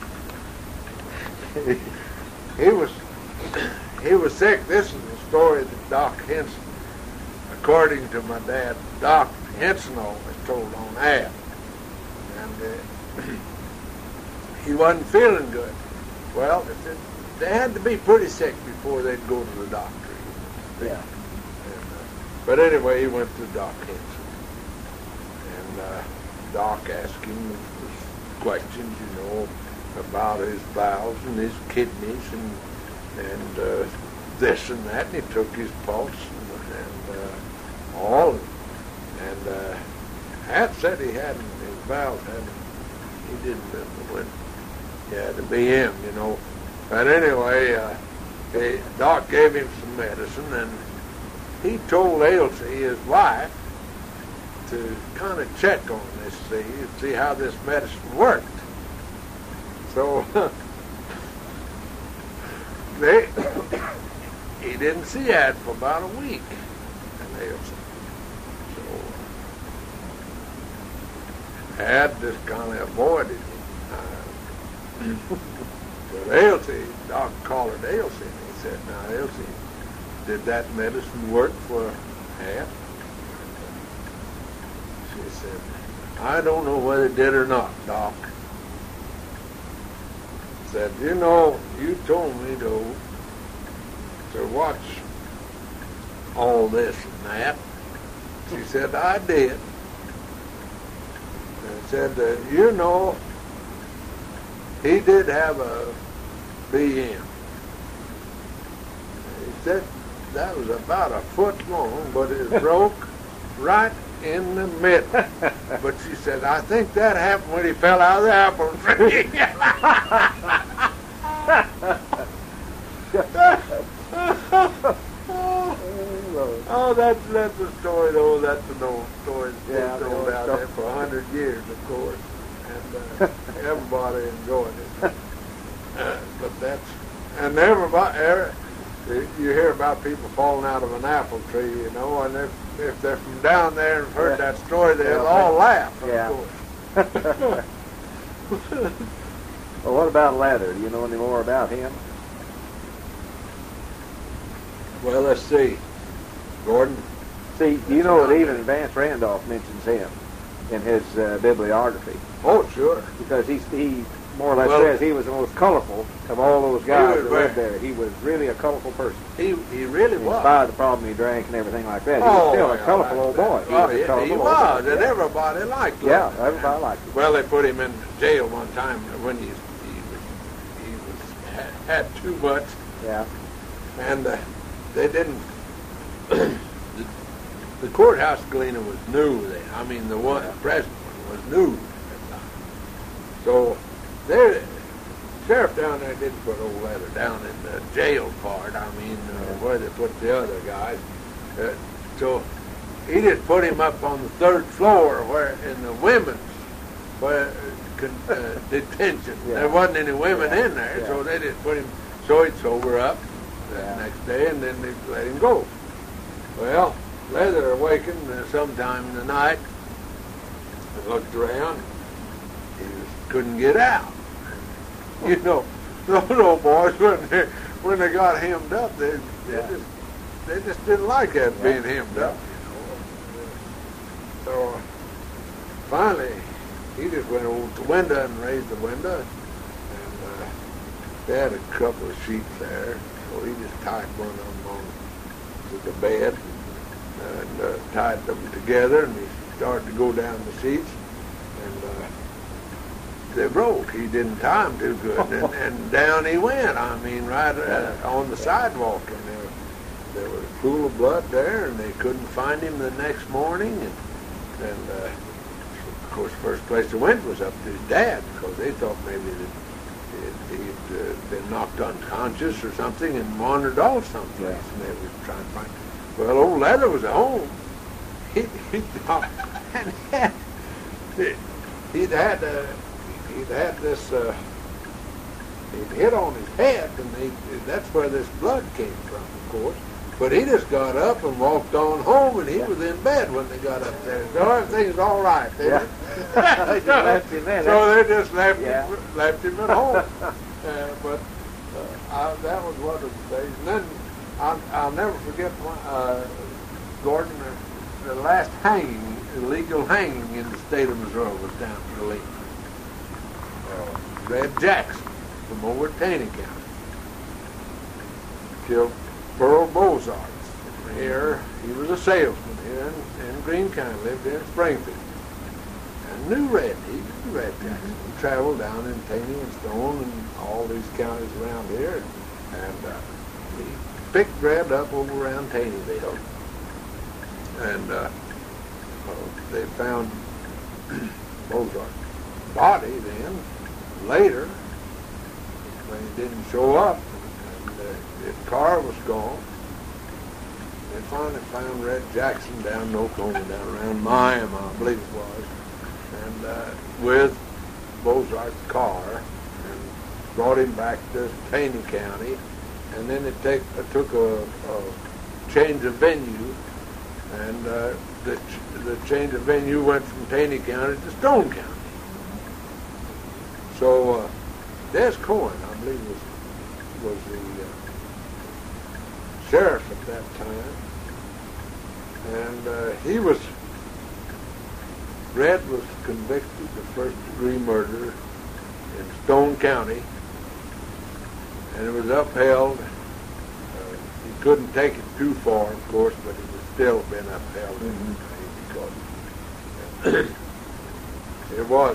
he was sick. This is the story that Doc Henson, according to my dad, Doc Henson always told on Ad. And he wasn't feeling good. Well, they had to be pretty sick before they'd go to the doctor. Yeah. But anyway, he went to Doc Henson. And Doc asked him questions, you know, about his valves and his kidneys and this and that. And he took his pulse and all. And Hat said he hadn't, his valves hadn't, he didn't remember when he had to be in, you know. But anyway, Doc gave him some medicine, and he told Elsie, his wife, to kind of check on this, see how this medicine worked. So he didn't see Ad for about a week, and Elsie. So Ad just kind of avoided him. But Elsie, Doc called her Elsie, and he said, "Now, Elsie, did that medicine work for Ad?" She said, "I don't know whether it did or not, Doc." Said, "You know, you told me to watch all this and that." She said, "I did." And said, "You know, he did have a BM." He said that was about a foot long, but it broke right in the middle. But she said, "I think that happened when he fell out of the apple tree." Oh, that's a story, though. That's an old story. It's been told out there for 100 years, of course. And everybody enjoyed it. But that's, and everybody, you hear about people falling out of an apple tree, you know, and if they're from down there and have heard that story, they'll all laugh, of course. Well, what about Leather? Do you know any more about him? Well, let's see. Gordon? See, you know that even Vance Randolph mentions him in his bibliography. Oh, sure. Because he more or less says he was the most colorful of all those guys that lived there. He was really a colorful person. He really was. In spite of the problem he drank and everything like that, he was still a colorful old boy. He was, and everybody liked him. Yeah, everybody liked him. Well, they put him in jail one time when he had too much. Yeah. And they didn't. The courthouse in Galena was new then. I mean, the present one was new at the time. So the sheriff down there didn't put old Leather down in the jail part. I mean, where they put the other guys. So he just put him up on the third floor, where in the women's detention. There wasn't any women in there, so they just put him. So he'd sober up the next day, and then they'd let him go. Well, Leather awakened sometime in the night and looked around. He couldn't get out. You know, those old boys, when they got hemmed up, they just didn't like that being hemmed up. You know? So finally, he just went over to the window and raised the window, and they had a couple of sheets there, so he just tied one of them on to the bed and tied them together, and he started to go down the sheets, and they broke. He didn't tie them too good, and down he went. I mean, right on the sidewalk, and there was a pool of blood there, and they couldn't find him the next morning, and of course, the first place they went was up to his dad, because they thought maybe that he'd been knocked unconscious or something and wandered off someplace. And they were trying to find. Well, old Leather was at home. He'd had this. He'd hit on his head, and that's where this blood came from, of course. But he just got up and walked on home, and he was in bed when they got up there. So everything's all right. They They just left him in. So they just left him at home. But that was one of the days. And then I'll never forget Gordon. The last hanging, illegal hanging in the state of Missouri was down in Galena. Red Jackson from over at Taney County killed Burl Ozarks. Here, he was a salesman here in Greene County, lived in Springfield. And knew Red, he knew Red Jackson. He traveled down in Taney and Stone and all these counties around here. And he picked Red up over around Taneyville. And they found Ozark's body then, later, when he didn't show up, and his car was gone. They finally found Red Jackson down in Oklahoma, down around Miami, I believe it was, and with Ozark's car, and brought him back to Taney County, and then it took a change of venue, and the change of venue went from Taney County to Stone County. So Des Cohen, I believe, was the sheriff at that time, and Red was convicted of first-degree murder in Stone County, and it was upheld. He couldn't take it too far, of course, but it was still been upheld because it was.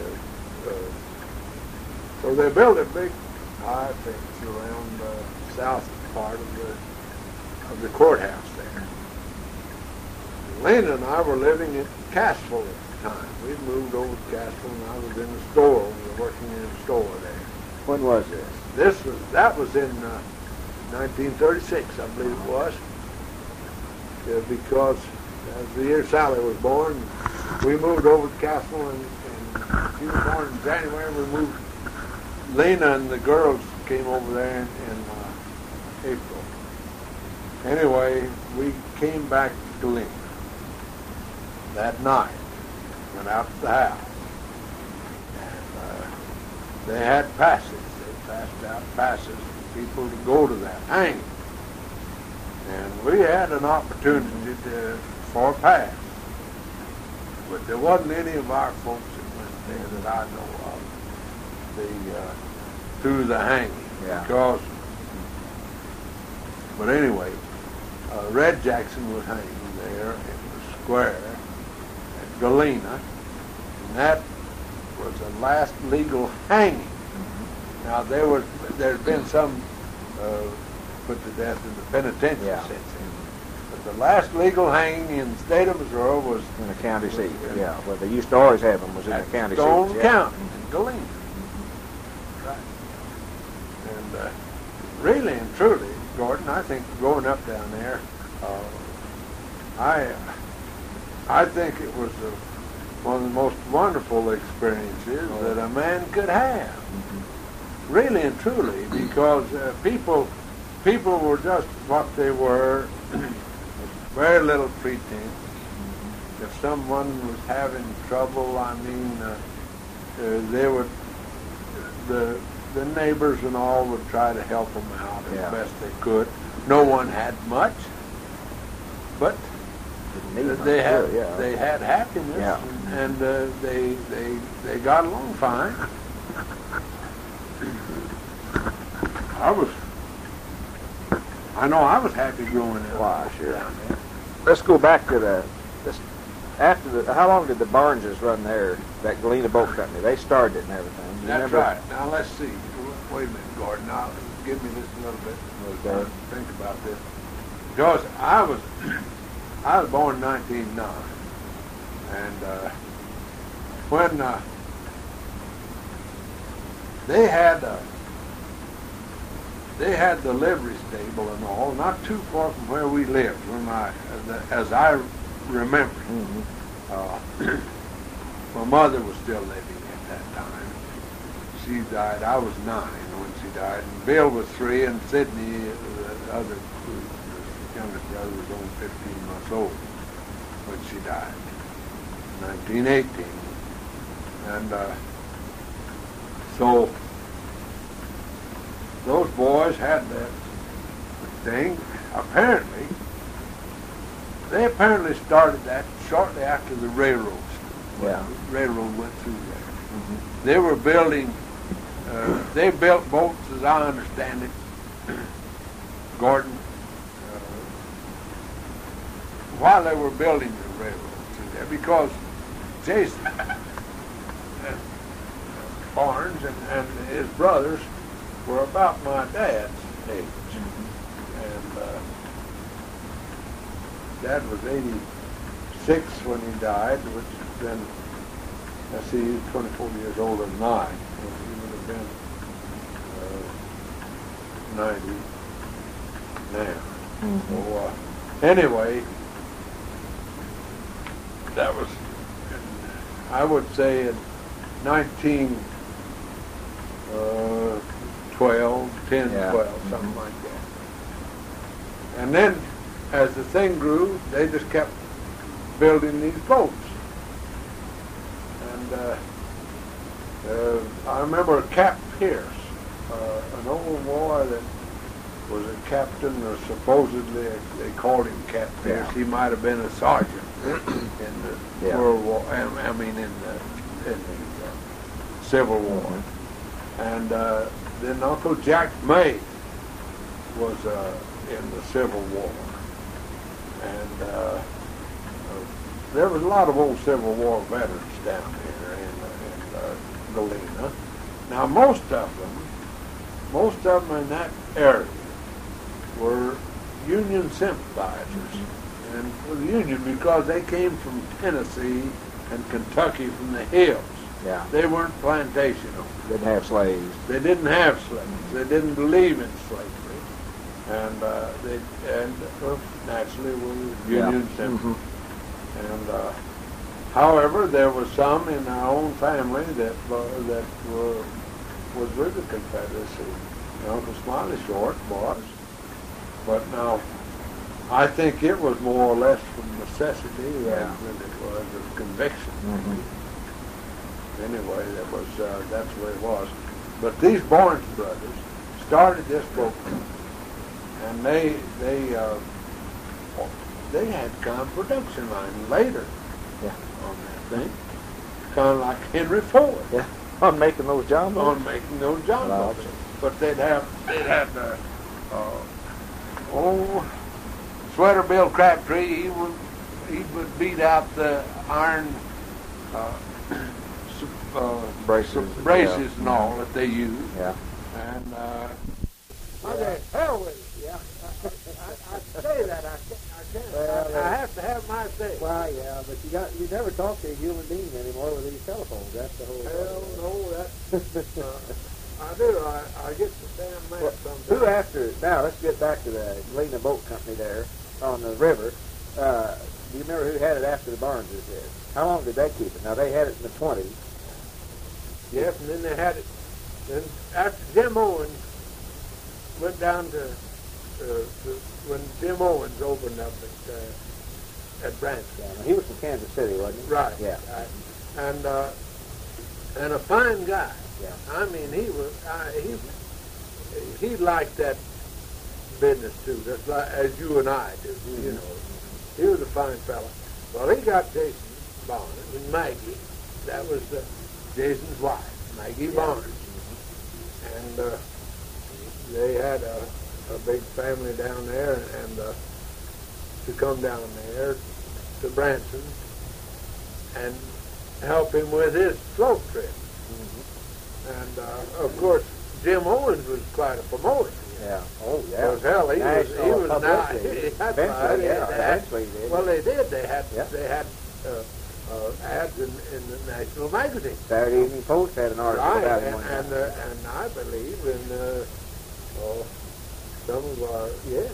So they built a big high fence around the south part of the courthouse there. Lena and I were living in Cassville at the time. We'd moved over to Cassville, and I was in the store. We were working in a store there. When was this? That was in 1936, I believe it was. Because as the year Sally was born, we moved over to Cassville, and she was born in January. We moved. Lena and the girls came over there in April. Anyway, we came back to Galena that night, went out to the house, and they had passes. They passed out passes for people to go to that hanging. And we had an opportunity for a pass, but there wasn't any of our folks that went there that I know of. To the hanging, because. But anyway, Red Jackson was hanging there in the square at Galena, and that was the last legal hanging. Mm-hmm. Now there's been some put to death in the penitentiary since then, but the last legal hanging in the state of Missouri was in the county seat. Well, they used to always have them was in the county seat. Stone County in Galena. And really and truly, Gordon, I think growing up down there, I think it was one of the most wonderful experiences that a man could have. Mm-hmm. Really and truly, because people were just what they were, very little pretense. Mm-hmm. If someone was having trouble, I mean, they would the neighbors and all would try to help them out as best they could. No one had much, but they had happiness, and they got along fine. I know I was happy growing up. Why, sure. Let's go back to how long did the Barneses run there, that Galena Boat Company? They started it and everything. You That's remember? right. Now let's see. Wait a minute, Gordon. Now give me this a little bit. Okay. Think about this. Because I was born in 1909, and when they had they had the livery stable and all, not too far from where we lived, as I remember. My mother was still living at that time. She died. I was 9 when she died, and Bill was 3, and Sidney, the other, the youngest brother, was only 15 months old when she died, in 1918. And so those boys had that thing. They apparently started that shortly after the railroad. Yeah. The railroad went through there. They were building. They built boats, as I understand it. Gordon, while they were building the railroad through there, because Jason Barnes and his brothers were about my dad's age. And Dad was 86 when he died, which then, I see, he's 24 years older than I. So he would have been 90 now. So anyway, that was, I would say, in 12, something like that. And then, as the thing grew, they just kept building these boats. And I remember Cap Pierce, an old boy that was a captain, or supposedly they called him Cap Pierce. He might have been a sergeant in the World War. I mean, in the Civil War. And then Uncle Jack May was in the Civil War. And there was a lot of old Civil War veterans down here in Galena. Now, most of them in that area were Union sympathizers, and for the Union because they came from Tennessee and Kentucky from the hills. Yeah. They weren't plantation owners. Didn't have slaves. They didn't have slaves. They didn't believe in slavery, and they naturally were Union sympathizers. And however, there was some in our own family that was with the Confederacy. Uncle Smiley Short was, but now I think it was more or less from necessity rather than it was of conviction. Anyway, that's the way it was. But these Barnes brothers started this boat, and they had kind of production line later on that thing, kind of like Henry Ford. Yeah, on making those John boats. On making those John boats. But they'd had Sweater Bill Crabtree. He would beat out the iron braces and all that they used. Yeah. And okay, hell with it. Yeah. I say that I can't. Well, I have to have my say. Well, yeah, but you never talk to a human being anymore with these telephones. That's the whole. Hell no, that. I do. I get the damn mad sometimes. Who after? Now let's get back to the Galena Boat Company there on the river. Do you remember who had it after the Barneses did? How long did they keep it? Now they had it in the 20s. Yes, and then they had it. Then after Jim Owens went down to when Jim Owens opened up at Branch. Yeah, he was from Kansas City, wasn't he? Right. Yeah. Right. And a fine guy. Yeah. I mean, he liked that business too, just like as you and I do. You know, he was a fine fella. Well, he got Jason Barnes and Maggie. That was Jason's wife, Maggie Barnes, and they had a big family down there, and to come down there to Branson and help him with his float trip. And of course, Jim Owens was quite a promoter. Yeah. Oh, yeah. Because hell, he was not. Eventually, eventually they did. Well, they did. They had ads in the national magazine. Saturday Evening Post had an article about him. And I believe in some of our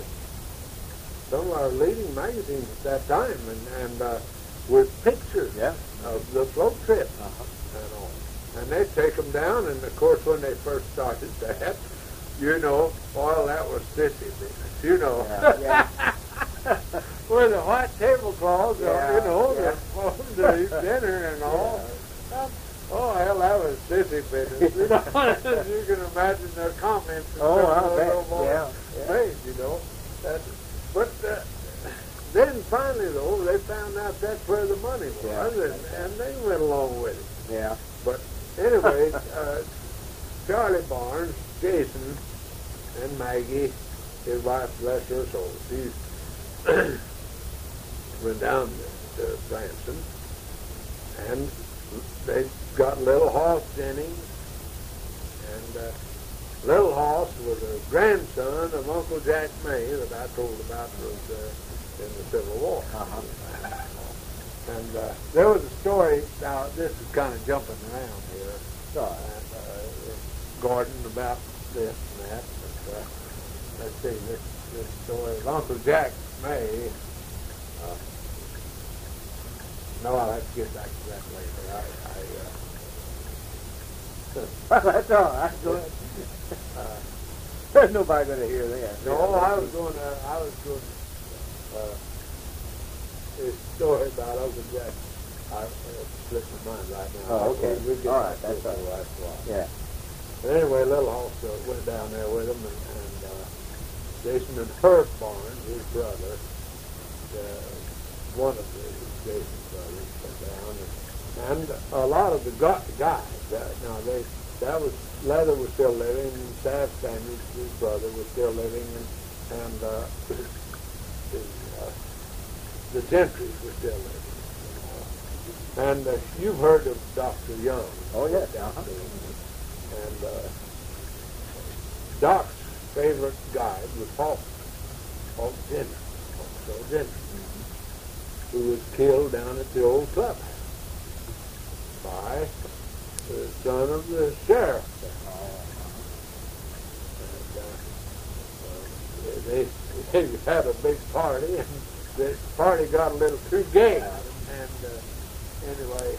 leading magazines at that time, and with pictures of the float trip and all. And they'd take them down, and of course when they first started that, well, that was sissy business, with the white tablecloths, to eat dinner and all. Oh, hell, that was sissy business. You can imagine their comments. Made, But then finally, though, they found out that's where the money was, and they went along with it. Yeah. But anyway, Charlie Barnes, Jason, and Maggie, his wife, bless her soul, she went down to Branson, and they got Little Hoss Jennings, and Little Hoss was a grandson of Uncle Jack May that I told about was in the Civil War. And there was a story, now this is kind of jumping around here, Gordon, about this and that, but let's see, this story of Uncle Jack May, no, I'll have to get back to that later. That's all right. Go ahead. There's nobody going to hear that. No, I was going to this story about Uncle Jack. I slipped my mind right now. Oh, okay. We'll get all right, that's all right. right. Yeah. But anyway, Little Hoss went down there with him, and Jason and Herb Barnes, his brother, one of the Jason brothers, went down, and a lot of the guys. Leather was still living, and Sav Sanders, his brother, was still living, and the Gentrys were still living. And you've heard of Dr. Young. Oh, yes. And Doc's favorite guide was Falk Gentry, who was killed down at the old clubhouse by the son of the sheriff. And they had a big party, and the party got a little too gay. And anyway,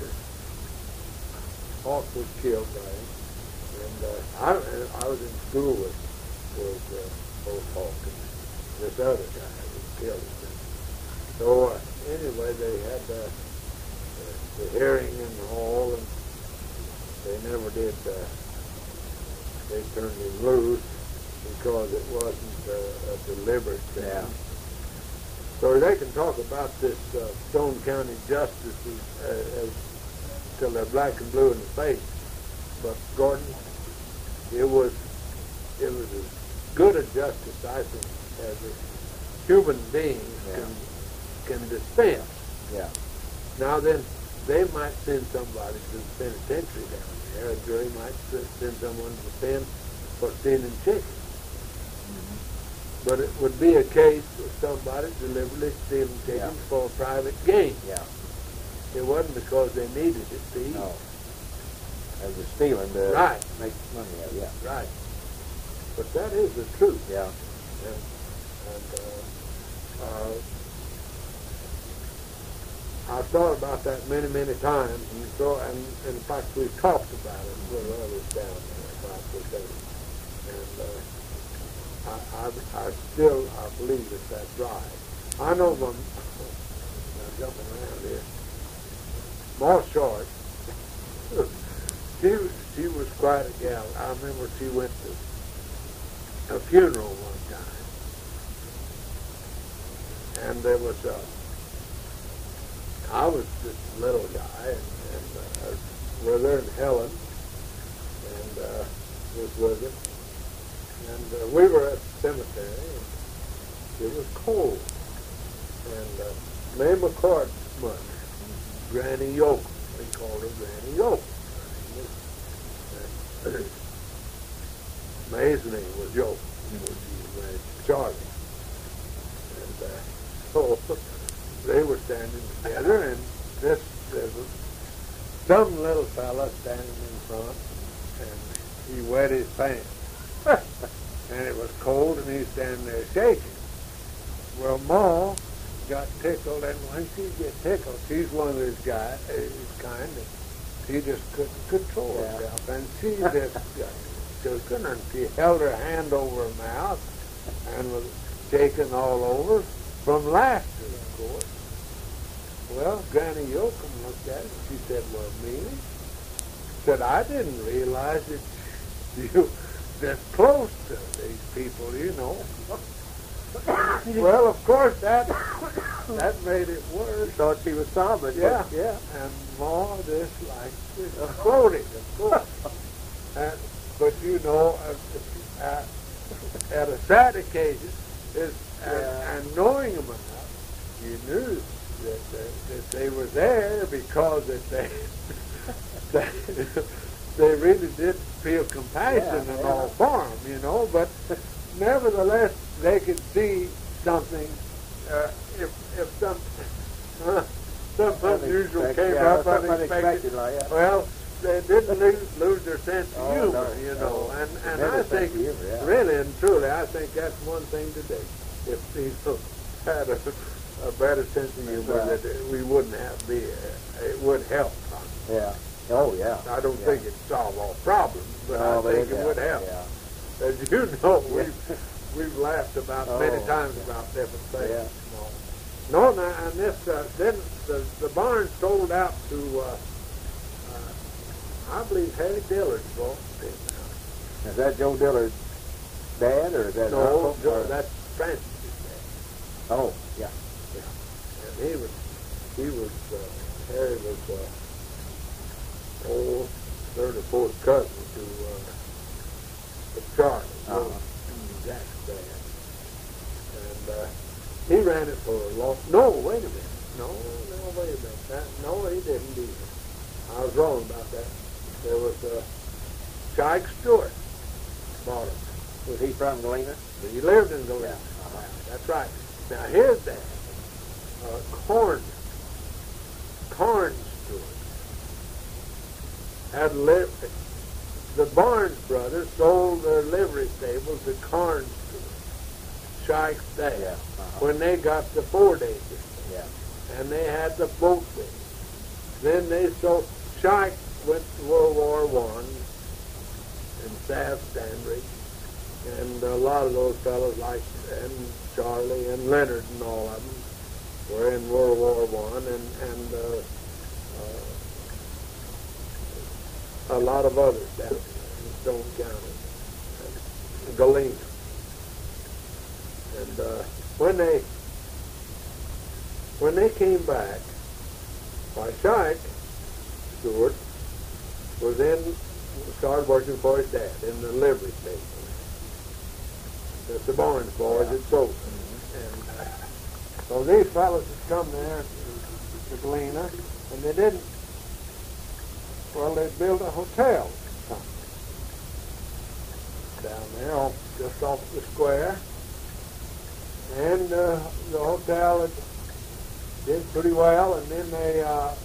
Falk was killed by him. And I was in school with both Falk and this other guy who killed him. So anyway, they had the hearing in the hall, and they never did. They turned him loose because it wasn't a deliberate thing. Yeah. So they can talk about this Stone County justices till they're black and blue in the face. But Gordon, it was as good a justice, I think, as a human being can dispense. Yeah. Now then, they might send somebody to the penitentiary down there. A jury might send someone to pen for stealing chickens. But it would be a case of somebody deliberately stealing chickens for private gain. Yeah. It wasn't because they needed it to eat. No. As a stealing to make money out of it. Yeah. Right. But that is the truth. Yeah. And I've thought about that many, many times, and in fact we've talked about it with others down there about the thing. And I believe that's right. I know I'm jumping around here. Ma Short, she was quite a gal. I remember she went to a funeral one time, and there was I was just a little guy, and with her and Helen, and was with her. And we were at the cemetery, and it was cold. And May McCart's mother, Granny Yokel, we called her Granny Yokel. May's name was Yokel, she was married to Charlie. And so they were standing together, and there was some little fella standing in front, and he wet his pants. and it was cold, and he's standing there shaking. Well, Ma got tickled, and when she gets tickled, she's one of those guys, kind that she just couldn't control herself, and she just got shaken, and she held her hand over her mouth and was shaking all over from laughter, of course. Well, Granny Yoakum looked at it, and she said, well, Mealy, said, I didn't realize that you this close to these people, you know. Well, of course, that made it worse. Thought she was sobbing. Yeah, yeah. And Ma just like exploded, of course. But you know, at a sad occasion, and knowing them enough, you knew that they were there because they really did feel compassion and all for them, you know. But nevertheless, they could see something. If something unusual came up unexpected, well, they didn't lose their sense of humor, you know. And I think, really and truly, I think that's one thing today. If people had a better sense of humor, that we wouldn't have it would help. Yeah. Oh, yeah. I don't think it'd solve all problems, but I think it would help. Yeah. As you know, we've laughed about many times about different things. Yeah. No, and this then the barn sold out to I believe Harry Dillard's bought it now. Is that Joe Dillard's dad, or is that no? uncle? That's Francis's dad. Oh, yeah. And he was Harry was third or fourth cousin to Charlie. Jack's dad. And he ran it for a long... No, wait a minute. No, wait a minute. No, he didn't either. I was wrong about that. There was Chike Stewart bought him. Was he from Galena? He lived in Galena. Yeah. That's right. Now, his dad, Corn Stewart, had lived... The Barnes brothers sold their livery stables to Corn Stewart, Chike's dad, when they got the Ford agent. Yeah. And they had the boat business. Then they sold... Chike went to World War I in South Stanbridge, and a lot of those fellows, like and Charlie and Leonard and all of them, were in World War I, and a lot of others down there in Stone County, Galena. And when they came back, why, Chike Stewart started working for his dad in the livery station that the Barnes boys had sold. And so these fellows had come there to Galena, and they didn't. Well, they built a hotel down there, just off the square, and the hotel did pretty well, and then they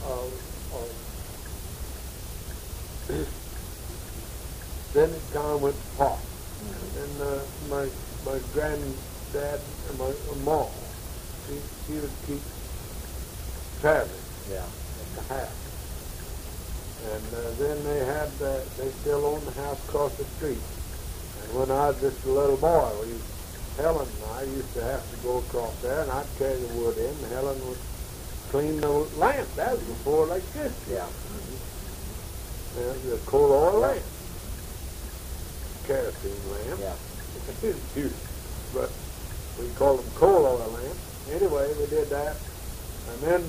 then it kind of went to pot. And my granddad and my mom, she would keep traveling at the house. And then they still owned the house across the street. And when I was just a little boy, Helen and I used to have to go across there, and I'd carry the wood in, and Helen would clean the lamp. That was before electricity. Yeah. The coal oil lamp. Kerosene lamp. Yeah. But we called them coal oil lamps. Anyway, we did that. And then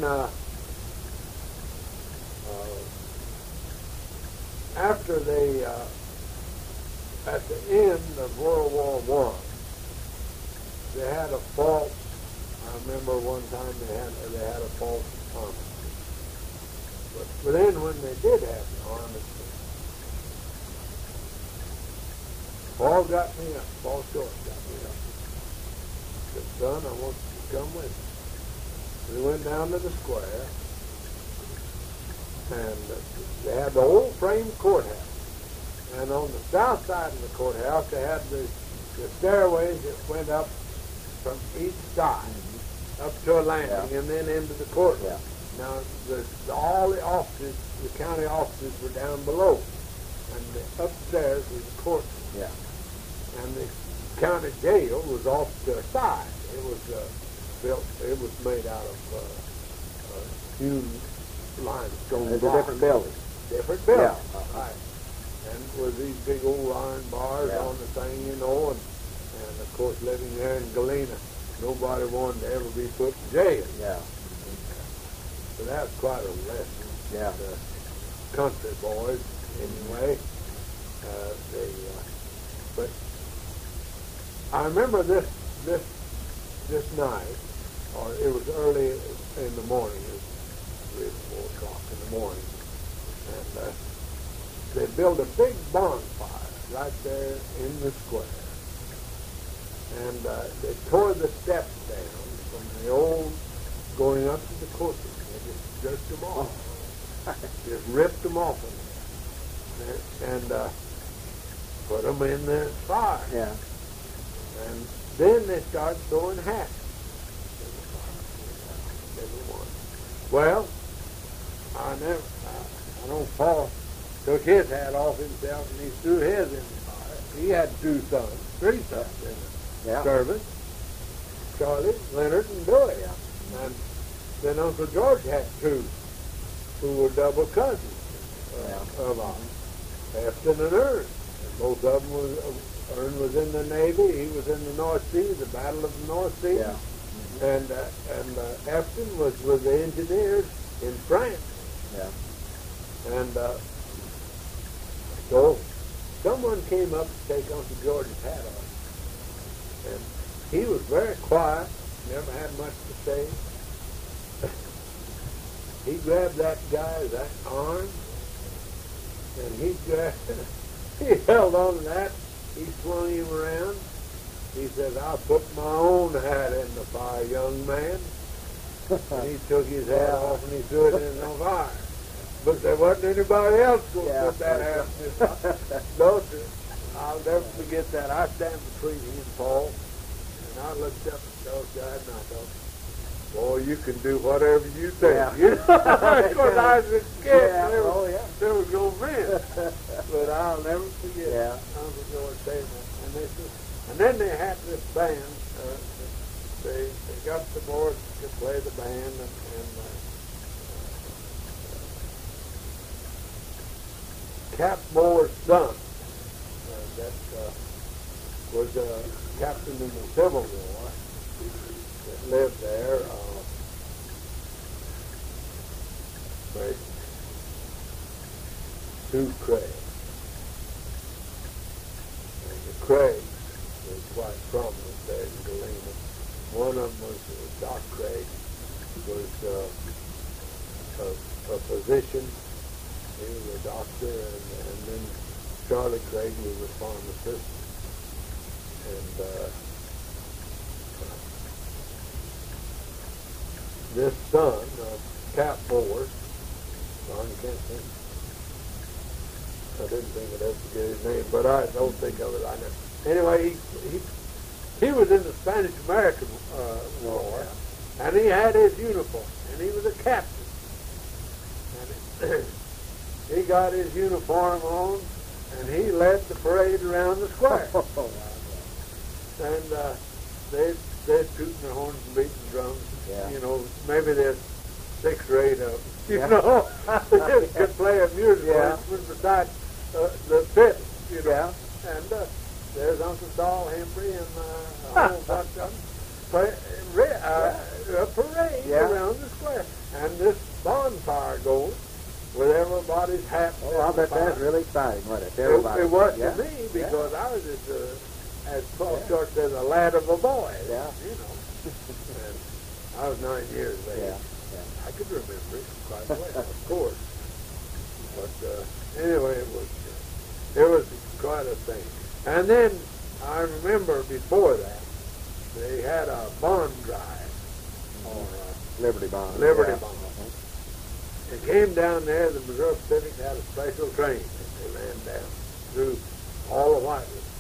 after they, at the end of World War I, they had a false, I remember one time they had a false armistice. But then when they did have the armistice, Paul Short got me up. He said, son, I want you to come with me. We went down to the square, and they had the old frame courthouse. And on the south side of the courthouse, they had the the stairways that went up from each side, up to a landing, and then into the courtroom. Yeah. Now, all the offices, the county offices were down below, and the upstairs was the courtroom. Yeah. And the county jail was off to the side. It was built. It was made out of hewn limestone It's a blocks. different building. Different building. Yeah. Right. And with these big old iron bars on the thing, you know, and of course living there in Galena, nobody wanted to ever be put in jail. Yeah. So that was quite a lesson. Yeah. The country boys, anyway. But I remember this night, or it was early in the morning. It was 3 or 4 o'clock in the morning, and they built a big bonfire right there in the square, and they tore the steps down from the old going up to the courtroom. They just jerked them off, just ripped them off of them, and put them in the fire. Yeah. And then they started throwing hats in the fire. Everyone. Well, I know Paul took his hat off himself and he threw his in the fire. He had 3 sons in the service. Charlie, Leonard, and Billy. Yeah. And then Uncle George had 2 who were double cousins of ours, Afton and Ern. And both of them Ern was in the Navy. He was in the North Sea, the Battle of the North Sea. Yeah. And Afton was with the engineers in France. Yeah. And so someone came up to take Uncle George's hat off. And he was very quiet, never had much to say. He grabbed that guy's arm, and he held on to that. He swung him around. He said, "I'll put my own hat in the fire, young man." And he took his hat off and he threw it in the fire. But there wasn't anybody else going to put that hat in the fire. No, sir. I'll never forget that. I stand between he and Paul, and I looked up at those guys and I thought, "Boy, you can do whatever you think." Yeah. You know, because I was a kid. Yeah. They were, Oh, yeah. they were good friends. But I'll never forget Uncle George saying that. And then they had this band. They got the boys to play the band, and Cap Moore's son, that was a captain in the Civil War, that lived there. Two Craigs. And the Craigs was quite prominent there in Galena. One of them was Doc Craig, was a physician. He was a doctor, and then Charlie Craig was a pharmacist. And this son of Cap Moore, I can't think. I didn't think I'd ever forget his name, but I don't think of it right now. Anyway, he was in the Spanish-American War, and he had his uniform, and he was a captain. And he got his uniform on, and he led the parade around the square. And they're tooting their horns and beating drums. Yeah. You know, maybe there's 6 or 8 of them. You know, they just could play a musical instrument besides the fiddle, you know. Yeah. And there's Uncle Saul Hembry and a whole bunch of them play a parade around the square. And this bonfire going with everybody's hats. Oh, I bet that's really exciting, wasn't it? Everybody. It was to me because I was as Paul Short says, a lad of a boy. Yeah. You know. And I was 9 years of age. Yeah. I could remember it quite well, of course. But anyway, it was quite a thing. And then I remember before that they had a bond drive, or Liberty Bond. Liberty Bond. They came down there. The Missouri Pacific had a special train that they ran down through all of Whitewood,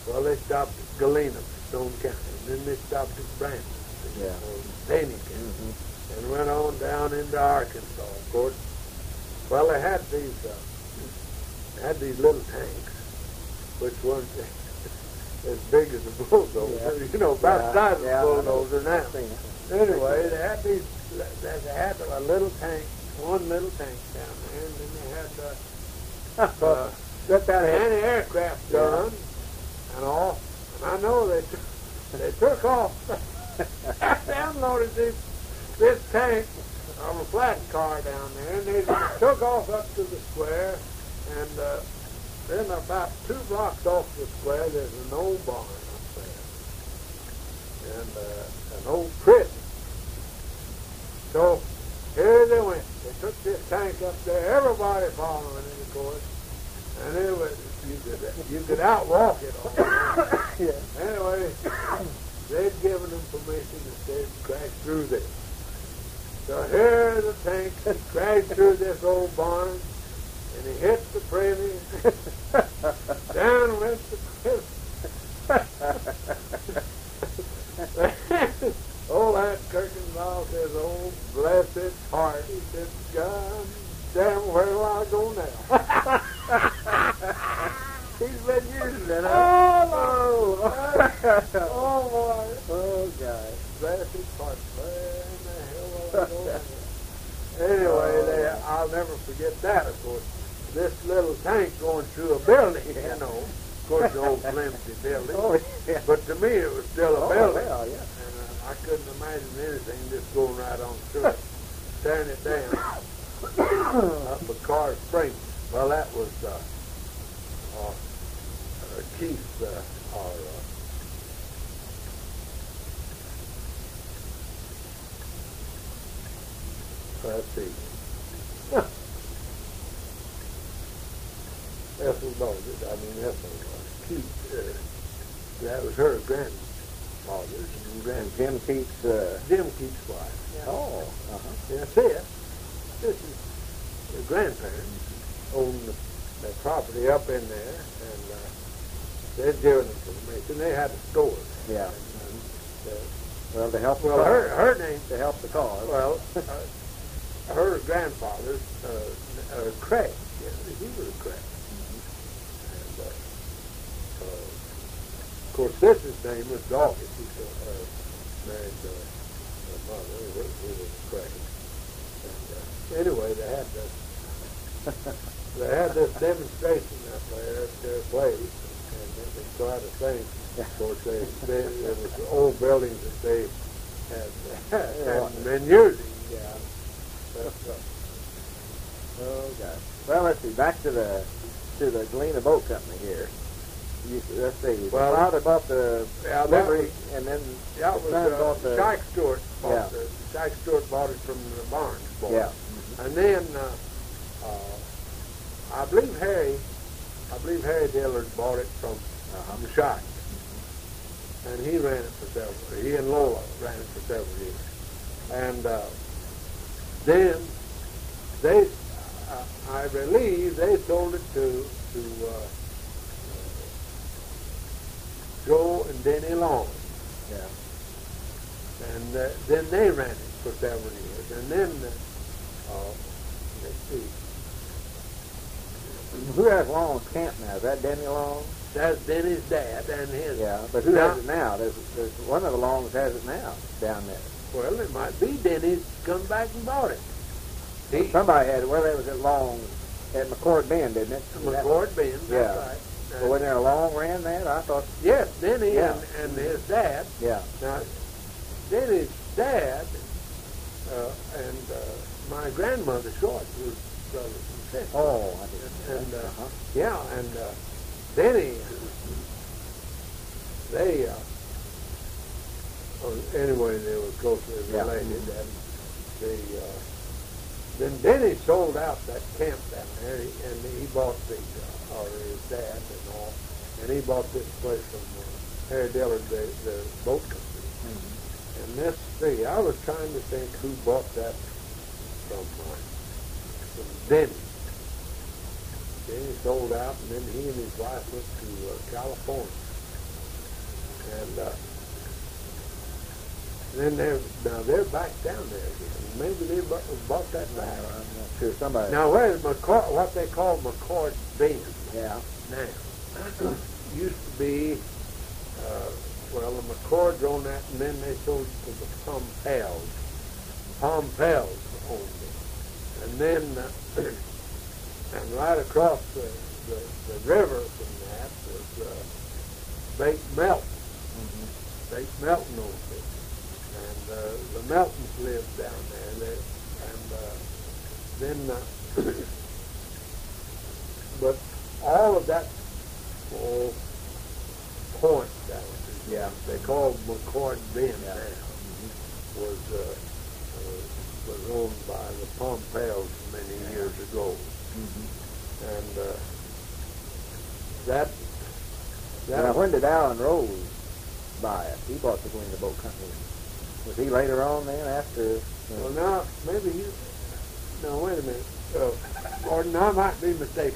Well, they stopped at Galena, Stone County, and then they stopped at Brandon, or Danny County, and went on down into Arkansas, of course. Well, they had these little tanks, which weren't as big as a bulldozer, you know, about the size of a bulldozer now. Anyway, they had a little tank, one little tank down there, and then they had anti-aircraft guns and all. And I know they took off, downloaded this tank on a flat car down there, and they took off up to the square, and then about 2 blocks off the square, there's an old barn up there, and an old prison. So here they went. They took this tank up there, everybody following it, of course, and it was, you could outwalk it all. Anyway, they'd given them permission to say crash through this. So here the tank crashed through this old barn, and he hit the prairie. Down went the prairie. Old Aunt Kirkendall says, "Oh, bless his heart." He said, "God damn, where do I go now?" He's been using it, Oh, boy. Oh, God. Bless his heart. Where in the hell will I go now? Anyway, I'll never forget that, of course. This little tank going through a building, you know. Of course, the old flimsy building. Oh, yeah. But to me, it was still a building. Well, yeah. And I couldn't imagine anything just going right on through it, tearing it down up a car spring. Well, that was Keith, let's see. Ethel Baldwin, Keith, that was her grandfather. Jim Keith's, Jim Keith's wife. Yeah. Oh, That's it. This is the grandparents owned the property up in there, and they'd given them permission. They had a store. Yeah. And, well, to help the well, cause. her name, To help the cause. well, her grandfather, Craig, he was a Craig. And, of course, this his name was Dawkins. He married her mother, who was Craig. And anyway, they had this demonstration up there at their place, and they tried to sing. Of course, it was old buildings that they hadn't been using. Yeah. Oh, God. Well, let's see. Back to the Galena Boat Company here. Let's see. The father bought the livery, and then the son bought the... Shack Stewart bought Shack Stewart bought it from the Barnes boy. Yeah. And then I believe Harry Dillard bought it from the Shack. And he ran it for several. He and Lola ran it for several years. And then they, I believe, they sold it to Joe and Denny Long. Yeah. And then they ran it for several years. And then, let's see. Who has Long's camp now? Is that Denny Long? That's Denny's dad and his. Yeah, but who has it now? There's one of the Longs has it now down there. Well, it might be Denny's come back and bought it. Somebody had it. Well, there was at Long at McCord Bend, didn't it? McCord Bend, that's right. Well, wasn't there a Long ran that? I thought... Yes, Denny and his dad. Yeah. Now, Denny's dad and my grandmother Short was brothers and sisters. Oh, I didn't know. And, yeah, and Denny, they, anyway, they were closely related, and then Denny sold out that camp down there, and he bought or his dad and all, and he bought this place from Harry Dillard, the boat company. Mm-hmm. And let's see, I was trying to think who bought that from Denny. Denny sold out, and then he and his wife went to California. And then they're back down there again. Maybe they bought that back. I'm not sure. Somebody. Now, where's McCord, what they call McCord Bend? Yeah. Now, used to be, well, the McCords on that, and then they sold it to the Pompels. Pompels owned it. And then, and right across the river from that was Baked Melton. Mm-hmm. Baked Melton owned it. And the Meltons lived down there. And then, but all of that whole point down there, yeah, they called McCord Bend yeah. now, was owned by the Pompels many years ago. Mm-hmm. And that now, when did Allen Rose buy it? He bought the Galena Boat Company. Was he later on then, after? Well, now, maybe you... Now, wait a minute. Gordon, I might be mistaken.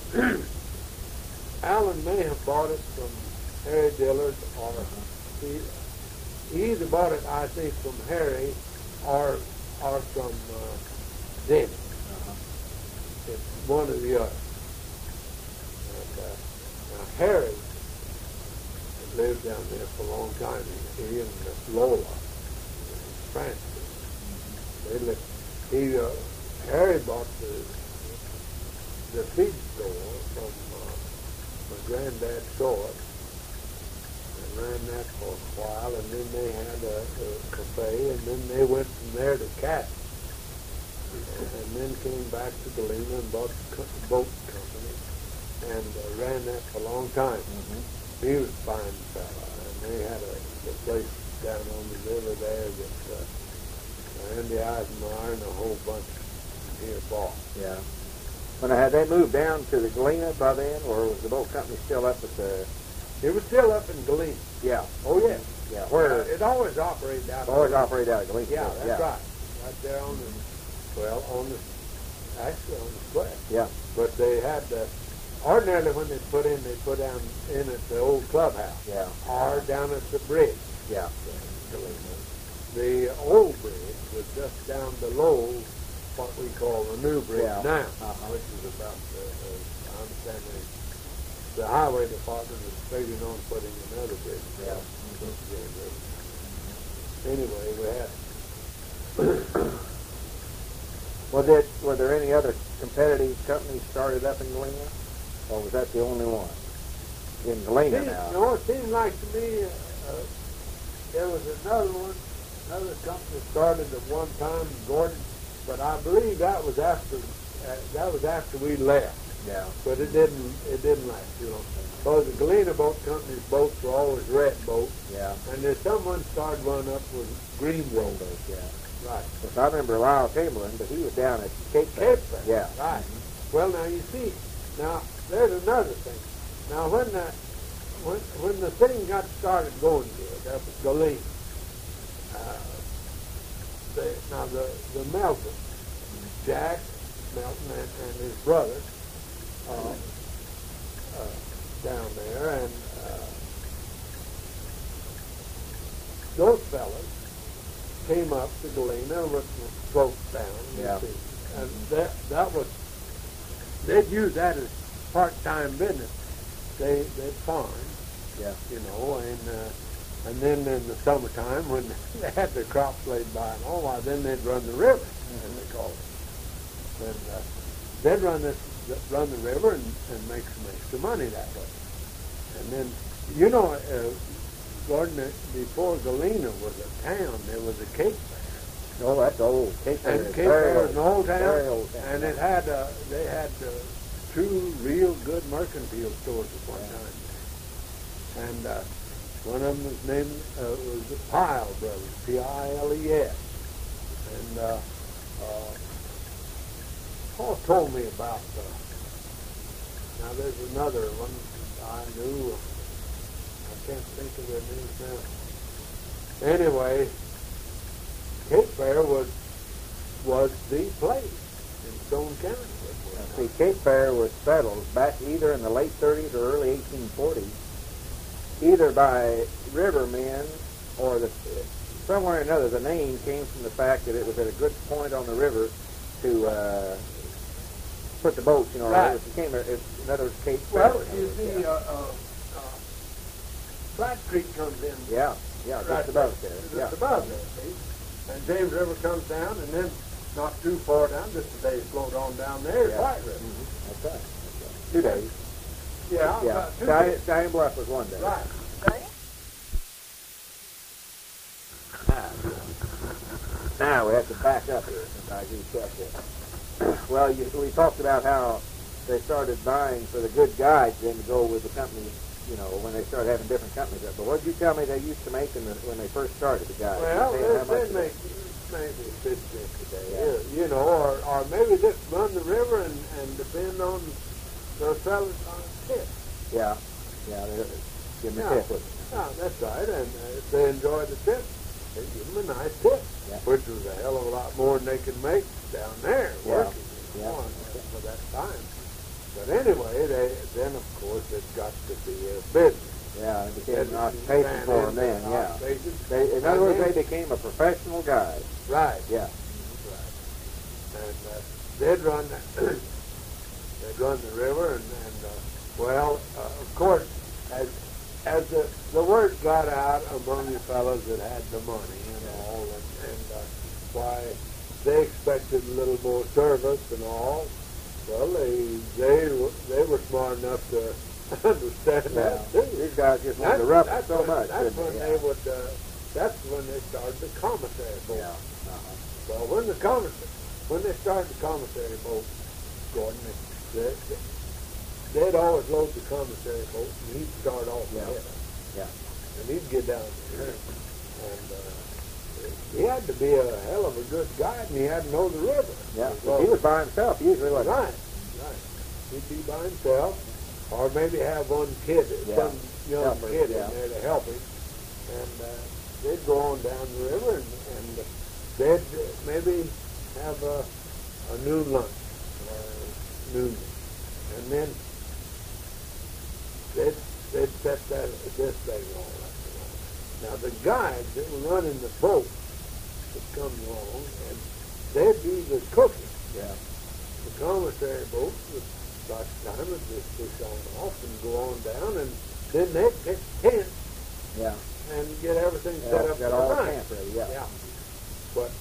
Allen may have bought it from Harry Dillard, or he either bought it, I think, from Harry or from Denny. It's one or the other. And, now, Harry lived down there for a long time. He and Lola, Francis, they lived. Harry bought the feed store from my granddad Short and ran that for a while, and then they had a cafe, and then they went from there to Cat, and then came back to Galena and bought the boat company and ran that for a long time. Mm-hmm. He was a fine fella, and they had a place down on the river there that Andy Eisenmeyer and a whole bunch here bought. Yeah. When had they moved down to the Galena by then, or was the boat company still up at the? It was still up in Galena. Yeah. Oh yeah. Yeah. Where it always operated out. Always operated out of Galena. Yeah, that's right. Right there on the actually on the square. Yeah. But they had ordinarily when they put down in at the old clubhouse. Yeah. Or down at the bridge. Yeah. The old bridge was just down below what we call the new bridge now, which is about I understand the highway department is figuring on putting another bridge down. Anyway, we had. Were there any other competitive companies started up in Galena, or was that the only one in Galena now? No, it seemed like to me there was another company started at one time, Gordon, but I believe that was after we left. Yeah. But it didn't last too long. Because the Galena Boat Company's boats were always red boats. Yeah. And there's someone started one up with green boats. Yeah. Right. Because I remember Lyle Chamberlain, but he was down at Cape Fair. Yeah. Right. Well, now you see, now there's another thing. Now when the thing got started going good up at Galena, the Melton, Jack Melton and his brother down there, and those fellas came up to Galena with the boats down. Yeah. You see. And that was, they'd use that as part-time business. They'd farm, yeah, you know, and then in the summertime when they had their crops laid by and all, then they'd run the river, as they call it. And they'd run the river and make some extra money that way. And then, you know, Gordon, before Galena was a town, there was a Cape Fair. Oh, that's old. Cape Fair. And Cape Fair was an old town, very old town. and they had two real good mercantile stores at one time. And one of them was named was the Pile Brothers, Piles. And Paul told me about. Now there's another one I knew. I can't think of their names now. Anyway, Cape Fair was the place in Stone County. See, Cape Fair was settled back either in the late 30s or early 1840s either by rivermen or somewhere or another, the name came from the fact that it was at a good point on the river to put the boats, you know. Right. It became another Cape. Well, you see, Flat Creek comes in. Yeah, just right above there. Just above there, see? And James River comes down, and then not too far down, just a day's float on down there is White River. Mm-hmm. That's right. 2 days. Yeah, Yeah. about 2 days. Stallion Bluff was 1 day. Right. Now we have to back up here since I do check this. Well, we talked about how they started buying for the good guides then to go with the company, you know, when they started having different companies. But what did you tell me they used to make when they first started, the guides? Well, they make maybe 50 a day, you know, or maybe just run the river and depend on the sellers on a tip. Yeah, they give them a tip with it. Yeah, that's right, and if they enjoy the tip, they give them a nice tip, which was a hell of a lot more than they could make down there working for that time. But anyway, then of course it got to be a business. Yeah, it became an occupation for them then, in other words, they became a professional guide. Right. Yeah. Right. And they'd run the river, and well, of course, as the word got out among the fellows that had the money and all, and why they expected a little more service and all, well, they were smart enough to understand that too. These guys just wanted to rough it so much. That's when they would. That's when they started the commissary boat. Yeah. Well, when they started the commissary boat, Gordon, they'd always load the commissary boat, and he'd start off ahead. Yeah. And he'd get down there, and he had to be a hell of a good guide, and he had to know the river. Yeah. He was by himself usually, wasn't he? Right. He'd be by himself, or maybe have one kid, some young kid in there to help him, and they'd go on down the river, and they'd maybe have a noon lunch, or noon, and then they'd set this thing all up. Now the guides that were running the boat would come along, and they'd do the cooking. Yeah. The commissary boat would start the time and just push on off and go on down, and then they'd pick tents. Yeah. And get everything set up for got all the the night. camp ready. Yeah. But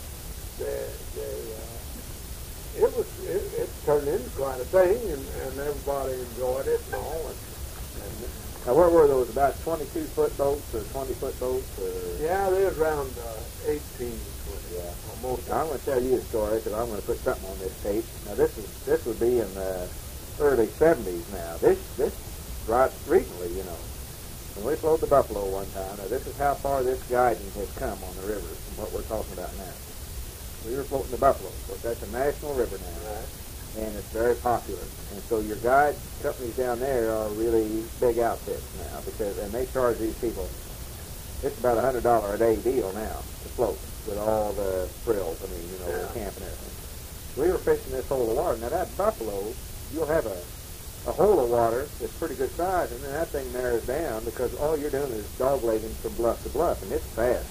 it turned into quite a thing, and everybody enjoyed it and all. Now, where were those? About 22-foot boats or 20-foot boats? Yeah, they was around 18, 20. Yeah, almost. I'm going to tell you a story because I'm going to put something on this tape. Now, this would be in the early 70s. Now, this right recently, you know, when we floated the Buffalo one time. Now, this is how far this guiding has come on the river from what we're talking about now. We were floating the Buffalo, but that's a national river now. Right. And it's very popular. And so your guide companies down there are really big outfits now and they charge these people, it's about $100 a day deal now to float with all the frills, the camp and everything. We were fishing this hole of water. Now that Buffalo, you'll have a hole of water that's pretty good size, and then that thing narrows down because all you're doing is doglegging from bluff to bluff, and it's fast.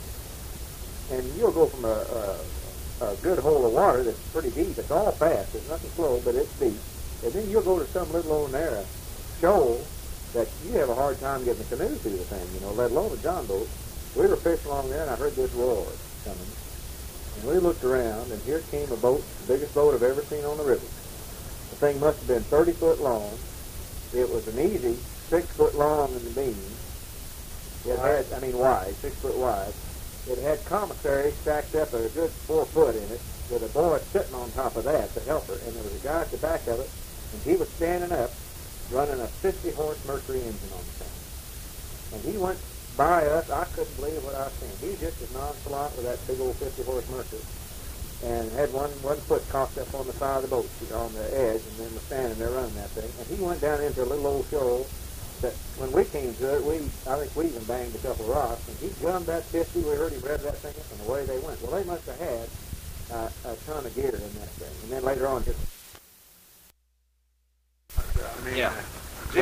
And you'll go from a good hole of water that's pretty deep. It's all fast. There's nothing slow, but it's deep. And then you'll go to some little old narrow shoal that you have a hard time getting a canoe through the thing, let alone a john boat. We were fishing along there, and I heard this roar coming. And we looked around, and here came a boat, the biggest boat I've ever seen on the river. The thing must have been 30 foot long. It was an easy 6 foot long in the beam. It had, wide, 6 foot wide. It had commissary stacked up a good 4 foot in it with a boy sitting on top of that, the helper, and there was a guy at the back of it, and he was standing up running a 50-horse Mercury engine on the thing. And he went by us. I couldn't believe what I was seeing. He just as nonchalant with that big old 50-horse Mercury and had one foot cocked up on the side of the boat on the edge and then was standing there running that thing. And he went down into a little old shoal that when we came to it, I think we even banged a couple of rocks, and he gummed that 50. We heard him rev that thing up, and away they went. Well, they must have had a ton of gear in that thing. And then later on, just Jim,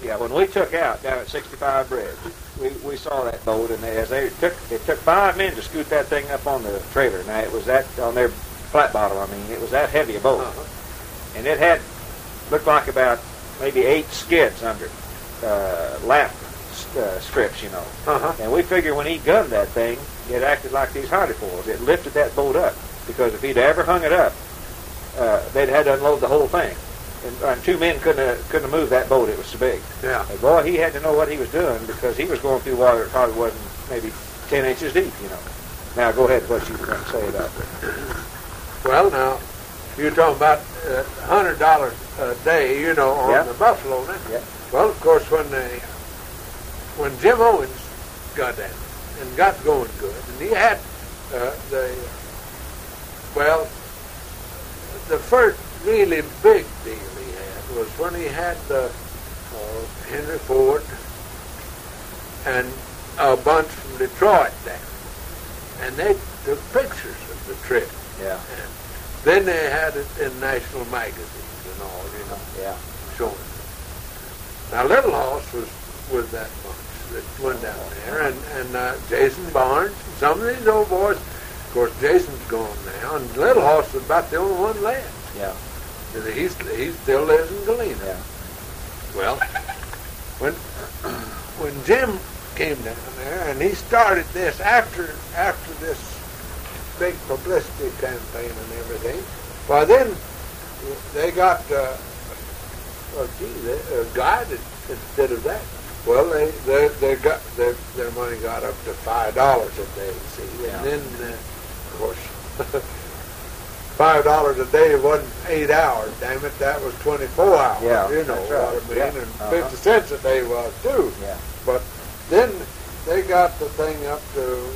Yeah, when we took out down at 65 Bridge, we saw that boat, and it took 5 men to scoot that thing up on the trailer. Now, it was that, on their flat bottom, I mean, it was that heavy a boat. And it had, looked like about maybe 8 skids under it, lap strips, you know. And we figured when he gunned that thing, it acted like these hydrofoils. It lifted that boat up, because if he'd ever hung it up, they'd had to unload the whole thing. And 2 men couldn't have moved that boat. It was so big. Yeah. And boy, he had to know what he was doing, because he was going through water that probably wasn't maybe 10 inches deep, you know. Now, go ahead, what you were going to say about that. Well, now, you're talking about $100 a day, you know, on the buffalo now. Yeah. Well, of course, when Jim Owens got that and got going good, and he had the first really big deal he had was when he had Henry Ford and a bunch from Detroit there, and they took pictures of the trip. Yeah. And then they had it in national magazines and all, you know. Yeah. Showing it. Now, Little Hoss was with that bunch that went down there, and Jason Barnes, and some of these old boys. Of course, Jason's gone now, and Little Hoss was about the only one left. Yeah. And he still lives in Galena. Yeah. Well, when Jim came down there, and he started this after this big publicity campaign and everything, well, then they got a guide instead of that. Well, they got their money got up to $5 a day, see, and then of course $5 a day wasn't 8 hours. Damn it, that was 24 hours. Yeah, you know what I mean, yeah. and 50 cents a day was too. Yeah. But then they got the thing up to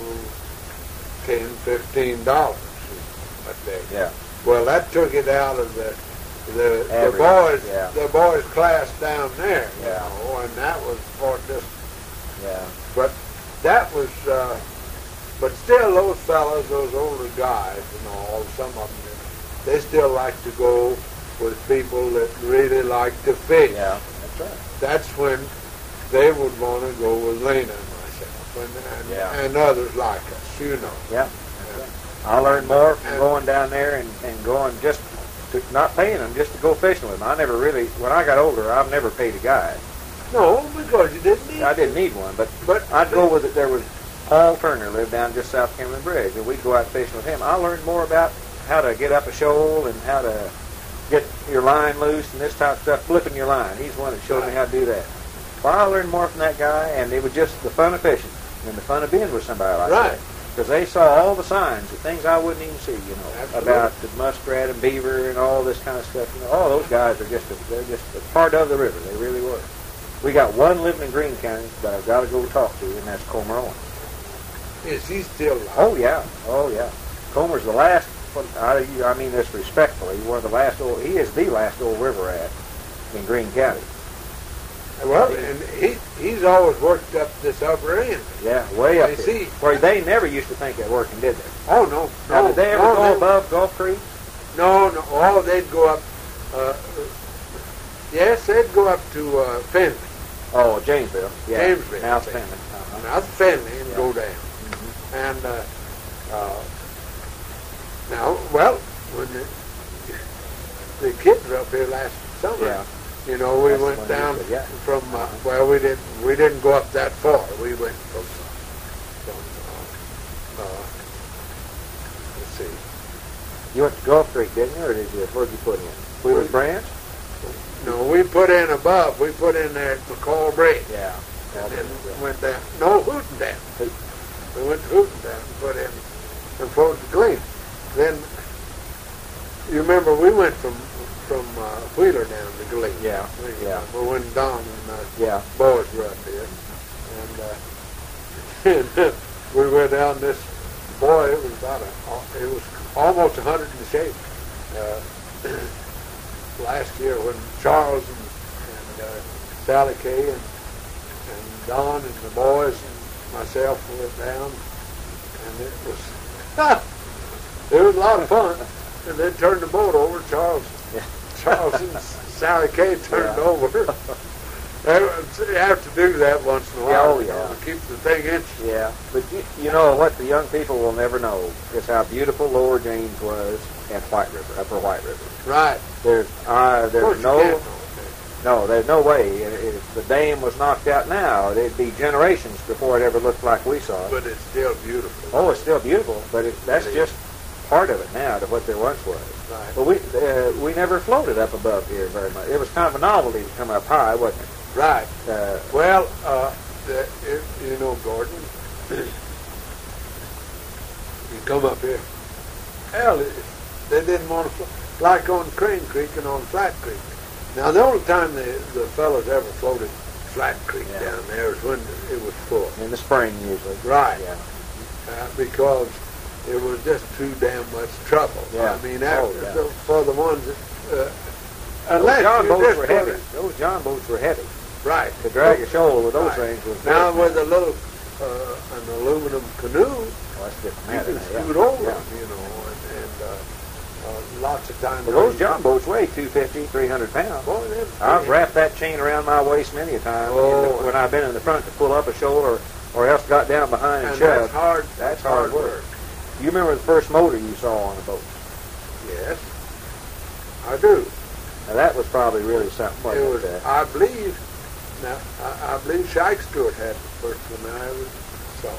$10, $15 a day. Yeah. Well, that took it out of the Average, the boys class down there, you Yeah. know, and that was for just. Yeah. But that was, but still, those fellas, those older guys, and all, some of them, they still like to go with people that really like to fish. Yeah, that's right. That's when they would want to go with Lena and myself, and others like us, you know. Yeah. I learned more from going down there and going just to, not paying them, just to go fishing with them. I never really, when I got older, I've never paid a guide. No, because you didn't need I didn't need one, but I'd go with it. There was Paul Turner lived down just south of Cameron Bridge, and we'd go out fishing with him. I learned more about how to get up a shoal and how to get your line loose and this type of stuff, flipping your line. He's the one that showed me how to do that. Well, I learned more from that guy, and it was just the fun of fishing and the fun of being with somebody like that. Because they saw all the signs, the things I wouldn't even see, you know, about the muskrat and beaver and all this kind of stuff. You know, all those guys are they're just a part of the river. They really were. We got one living in Greene County that I've got to go talk to, and that's Comer Owen. Is he still alive? Oh, yeah. Oh, yeah. Comer's the last, I mean this respectfully, one of the last he is the last old river rat in Greene County. Well, and he's always worked up this upper end. Yeah, way up there. Where they never used to think of working, did they? Oh, no. Now, did they ever go above Gulf Creek? No. Oh, they'd go up, yes, they'd go up to Finley. Oh, Jamesville. Yeah. Jamesville. Now Finley. Now Finley and go down. Mm-hmm. And now, well, when the kids were up here last summer, you know, we went down from, well, we didn't go up that far. We went from let's see. You went to Gulf Creek, didn't you, or where'd you put in? Wheeler's Branch? No, we put in above. We put in there at McCall Bridge. Yeah. And then went down. No, Hooten Dam. We went to Hooten Dam and put in and floated to Galena. Then, you remember, we went from Wheeler down to Galena. Yeah. We went down and boys were up here. And we went down this, boy, it was almost 100 in the shape. Last year when Charles and Sally Kay and Don and the boys and myself went down, and it was a lot of fun. And they turned the boat over. Charles and Sally Kay turned over, You have to do that once in a while. Yeah. To keep the thing interesting. Yeah, but you know what the young people will never know is how beautiful Lower James was and White River, Upper White River. Right. There's no way. If the dam was knocked out now, it'd be generations before it ever looked like we saw it. But it's still beautiful. Oh, it's still beautiful, but that's just part of it now to what there once was. Right. But we never floated up above here very much. It was kind of a novelty to come up high, wasn't it? Right. You know, Gordon, you come up here. Hell, they didn't want to float. Like on Crane Creek and on Flat Creek. Now, the only time the fellas ever floated Flat Creek down there was when it was full. In the spring, usually. Right. Yeah. Because it was just too damn much trouble. Yeah. I mean, for the ones that... those John boats were heavy. Those John boats were heavy. Right. To drag a shoulder with those things was now with a little an aluminum canoe, that's different. you can scoot over them, you know, and lots of times. Well, those John boats weigh 250, 300 pounds. Boy, I've wrapped that chain around my waist many a time when I've been in the front to pull up a shoulder or else got down behind and shoved. That's hard work. You remember the first motor you saw on a boat? Yes, I do. Now that was probably really something. Wasn't it? I believe. Now, I believe Shike Stewart had the first one I ever saw.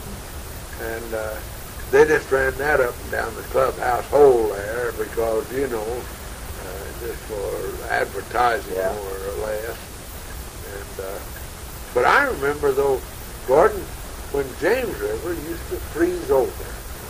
And they just ran that up and down the clubhouse hole there because, you know, just for advertising more or less. And but I remember, though, Gordon, when James River used to freeze over.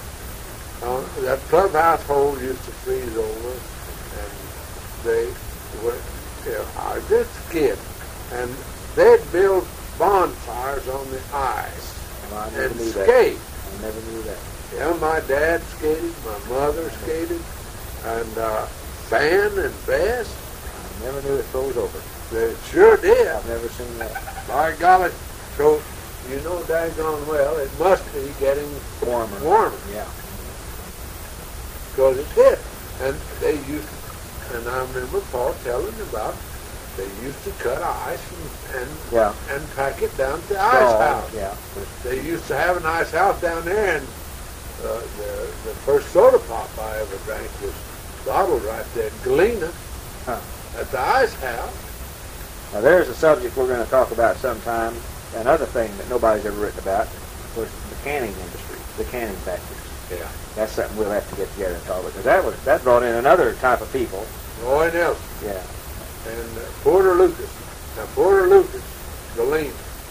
That clubhouse hole used to freeze over, and they were, I was just a kid. And they'd build bonfires on the ice and skate. I never knew that. Yeah, my dad skated, my mother skated, and Fan and Bess. I never knew it froze over. They sure did. I've never seen that. By golly. So, you know daggone well, it must be getting warmer. Yeah. Because it did. And they used to, and I remember Paul telling about they used to cut ice and pack it down to the ice house. Yeah. They used to have an ice house down there, and the first soda pop I ever drank was bottled right there in Galena at the ice house. Now there's a subject we're going to talk about sometime. Another thing that nobody's ever written about was the canning industry, the canning factories. Yeah. That's something we'll have to get together and talk about, because that brought in another type of people. Roy Nelson. Yeah. And Porter Lucas. Now, Porter Lucas, Galena,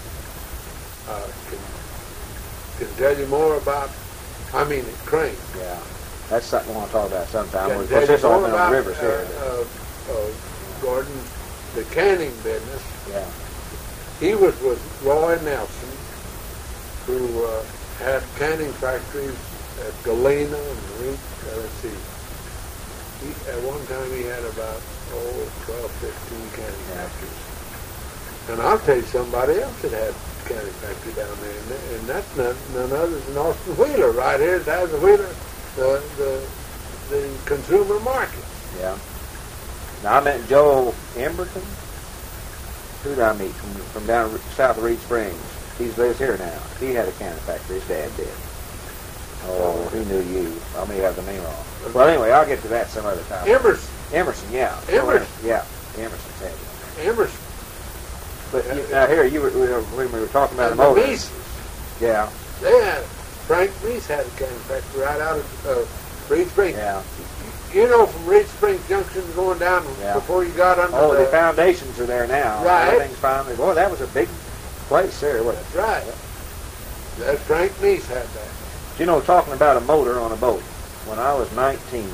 can tell you more about, Crane. Yeah. That's something we want to talk about sometime. Can We'll tell put you this on more the about, rivers here. Gordon, the canning business. Yeah. He was with Roy Nelson, who had canning factories at Galena and let's see. At one time he had about 12, 15 canning factories. And I'll tell you somebody else that had a canning factory down there, and that's none other than Austin Wheeler right here. That's the Wheeler, the consumer market. Yeah. Now I met Joe Emberton. Who did I meet from down south of Reed Springs? He lives here now. He had a canning factory. His dad did. Oh, he knew you. I may have the name wrong. Well, anyway, I'll get to that some other time. Emerson, yeah. Emerson. Yeah, Emerson's had it. Emerson. But now here, when we were talking about And the the motors. Mises. Yeah. They had, Frank Meese had a canning factory right out of Reed Springs. Yeah. You know, from Reed Springs Junction going down before you got under the foundations are there now. Right. Everything's finally. Boy, that was a big place there, wasn't it? That's right. That's Frank Meese had that. You know, talking about a motor on a boat. When I was 19,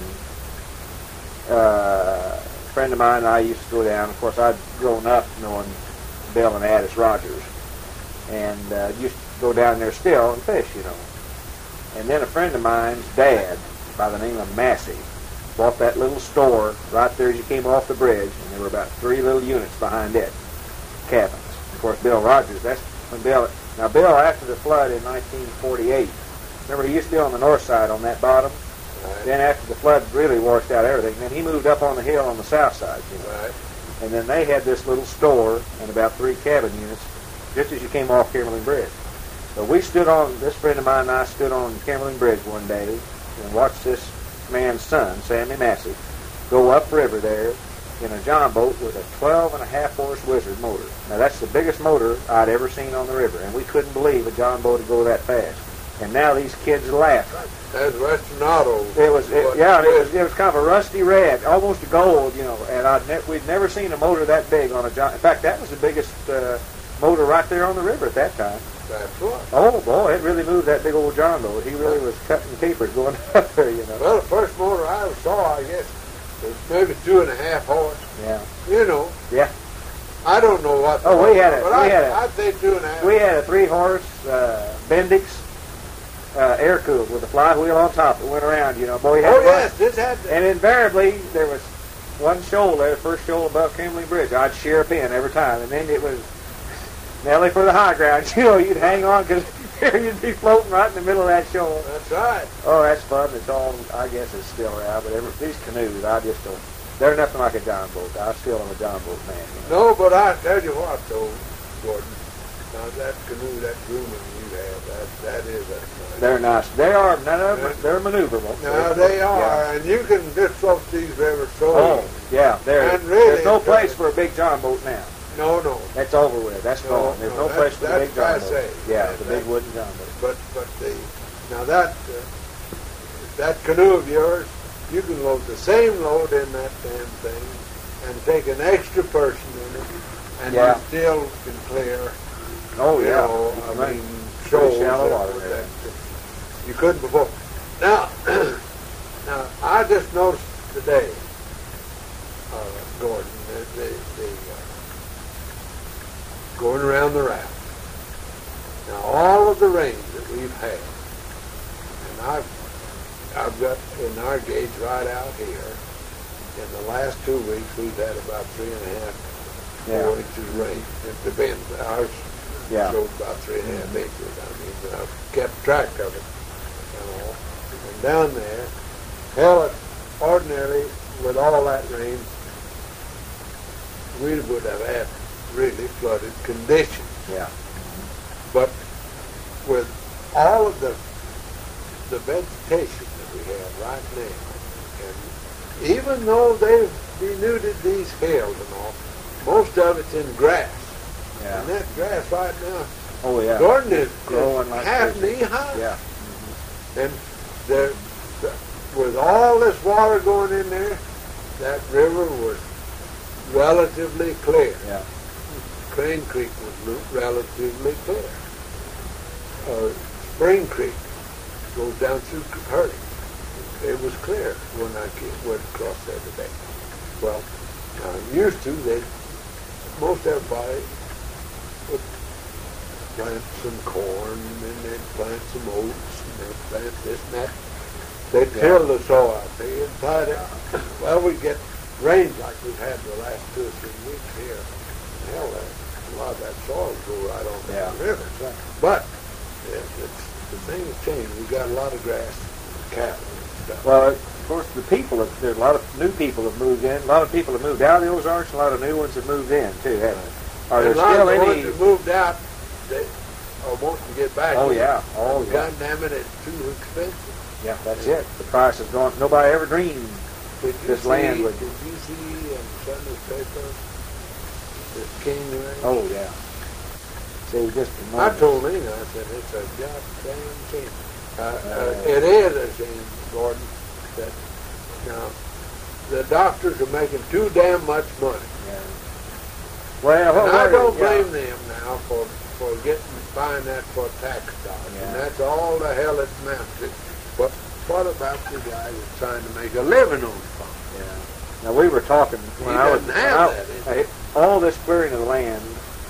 a friend of mine and I used to go down. Of course, I'd grown up knowing Bill and Addis Rogers, and used to go down there still and fish, you know. And then a friend of mine's dad, by the name of Massey, bought that little store right there as you came off the bridge, and there were about 3 little units behind it, cabins. Of course, Bill Rogers, that's when Bill, after the flood in 1948, remember he used to be on the north side on that bottom? Right. Then after the flood really washed out everything, then he moved up on the hill on the south side, you know. Right. And then they had this little store and about 3 cabin units just as you came off Kimberling Bridge. So we stood on, this friend of mine and I stood on Kimberling Bridge one day and watched this man's son, Sammy Massey, go upriver there in a John boat with a 12.5 horse Wizard motor. Now that's the biggest motor I'd ever seen on the river, and we couldn't believe a John boat would go that fast. And now these kids laugh. That's Western Auto. It was kind of a rusty red, almost a gold, you know. And we'd never seen a motor that big on a John. In fact, that was the biggest motor right there on the river at that time. That's what. Oh boy, it really moved that big old John boat. He really was cutting capers going up there, you know. Well, the first motor I ever saw, I guess, was maybe 2.5 horse. Yeah. You know. Yeah. I don't know what. Oh, I'd say 2.5. We had a 3-horse Bendix air-cooled with a flywheel on top that went around, you know. Boy, this had. And invariably there was one shoal there, the first shoal above Kimberling Bridge. I'd sheer up in every time, and then it was Nelly for the high ground. You know, you'd hang on because you'd be floating right in the middle of that shoal. That's right. Oh, that's fun. It's all, I guess it's still around, but these canoes, I just don't, they're nothing like a John boat. I still am a John boat man. You know? No, but I tell you what, though, Gordon, now that canoe, that grooming you have, that is a nice. They're nice. They are, they're maneuverable. No, they are, yeah. And you can just float these rivers so Oh, yeah, really, there's no place for a big John boat now. No. That's over with. That's gone. There's no place for the big John boat. Yeah, the big wooden John boat. But that canoe of yours, you can load the same load in that damn thing and take an extra person in it, and you still can clear. Oh yeah. I mean, shoals shallow water there. You couldn't before. Now, I just noticed today, Gordon, going around the raft. Now, all of the rain that we've had, and I've got in our gauge right out here, in the last 2 weeks, we've had about 3.5, 4 inches of rain. It depends. Ours showed about 3.5 inches. I mean, but I've kept track of it and all. And down there, hell, ordinarily, with all that rain, we would have had really flooded conditions. Yeah. But with all of the vegetation that we have right now, and even though they've denuded these hills and all, most of it's in grass. Yeah. And that grass right now, Gordon is growing like half crazy. knee high. Yeah. And with all this water going in there, that river was relatively clear. Yeah. Crane Creek was relatively clear. Spring Creek goes down through Hurley. It was clear when I went across there today. Well, used to, most everybody would plant some corn, and they'd plant some oats, and they'd plant this and that. They'd till the soil out there and plant it. Well, we get rains like we've had the last 2 or 3 weeks here. Hell, a lot of that soil will go right on down the river. Right. But the thing has changed. We've got a lot of grass, cattle, and stuff. Well, of course, there's a lot of new people have moved in. A lot of people have moved out of the Ozarks. A lot of new ones have moved in too. Are there a lot still of the any? ones that moved out, they are wanting to get back. Oh in. yeah. Oh yeah. God damn it, it's too expensive. Yeah, that's it. The price has gone. Nobody ever dreamed this land would. Did you see in Sunday's paper this king range? Oh yeah. See, just I told him, I said, it's a goddamn shame. It is a shame, Gordon, that the doctors are making too damn much money. Yeah. Well, and I don't blame them now for buying that for tax dollars. Yeah. And that's all the hell it amounts to. But what about the guy that's trying to make a living on the farm? Yeah. Now we were talking when I was all this clearing of the land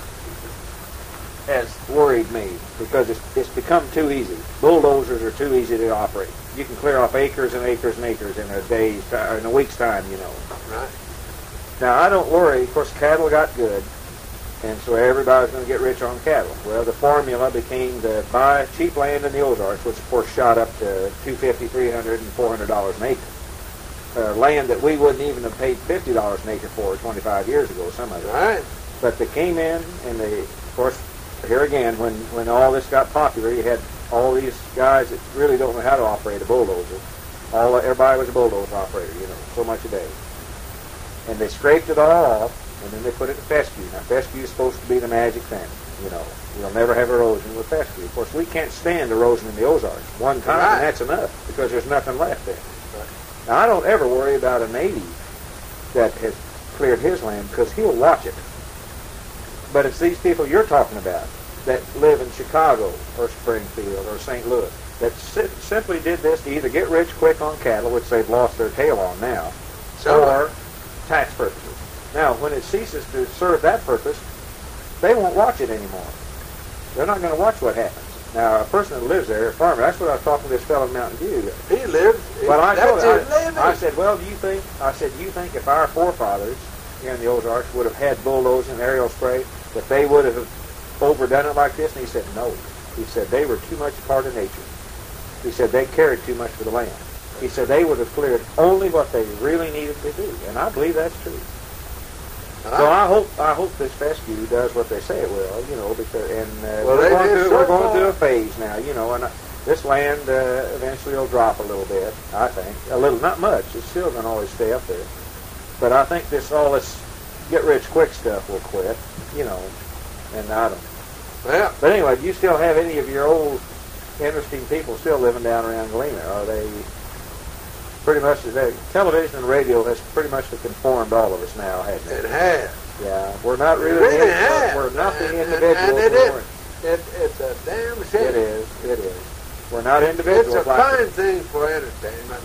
has worried me because it's become too easy. Bulldozers are too easy to operate. You can clear off acres and acres and acres in a week's time, you know. Right. Now I don't worry. Of course, cattle got good, and so everybody's going to get rich on cattle. Well, the formula became to buy cheap land in the Ozarks, which of course shot up to $250, $300, and $400 an acre. land that we wouldn't even have paid $50 an acre for 25 years ago, some of it. Right. But they came in, and they, of course, here again, when all this got popular, you had all these guys that really don't know how to operate a bulldozer. Everybody was a bulldozer operator, so much a day. And they scraped it all off, and then they put it in fescue. Now, fescue is supposed to be the magic thing, We'll never have erosion with fescue. Of course, we can't stand erosion in the Ozarks. One time, Right. and that's enough, because there's nothing left there. Right. Now, I don't ever worry about a native that has cleared his land, because he'll watch it. But it's these people you're talking about that live in Chicago or Springfield or St. Louis that simply did this to either get rich quick on cattle, which they've lost their tail on now, or tax purposes. Now, when it ceases to serve that purpose, they won't watch it anymore. They're not going to watch what happens. Now, a person that lives there, a farmer, that's what I was talking to this fellow in Mountain View. He lives. Well, I told him, living. I said, well, you think if our forefathers here in the Ozarks would have had bulldozing and aerial spray, that they would have overdone it like this? And he said, no. He said, they were too much part of nature. He said, they cared too much for the land. He said, they would have cleared only what they really needed to do. And I believe that's true. So I hope this fescue does what they say it will, because we're going through a phase now, and this land eventually will drop a little bit. I think a little, not much. It's still going to always stay up there, but I think all this get rich quick stuff will quit, and I don't. Well, but anyway, do you still have any of your old interesting people still living down around Galena? Are they pretty much, television and radio has pretty much conformed all of us now, hasn't it? it has. Yeah, we're not really, we're nothing individual. And it is. It's a damn shame. It is. We're not individuals. It's a fine thing for entertainment.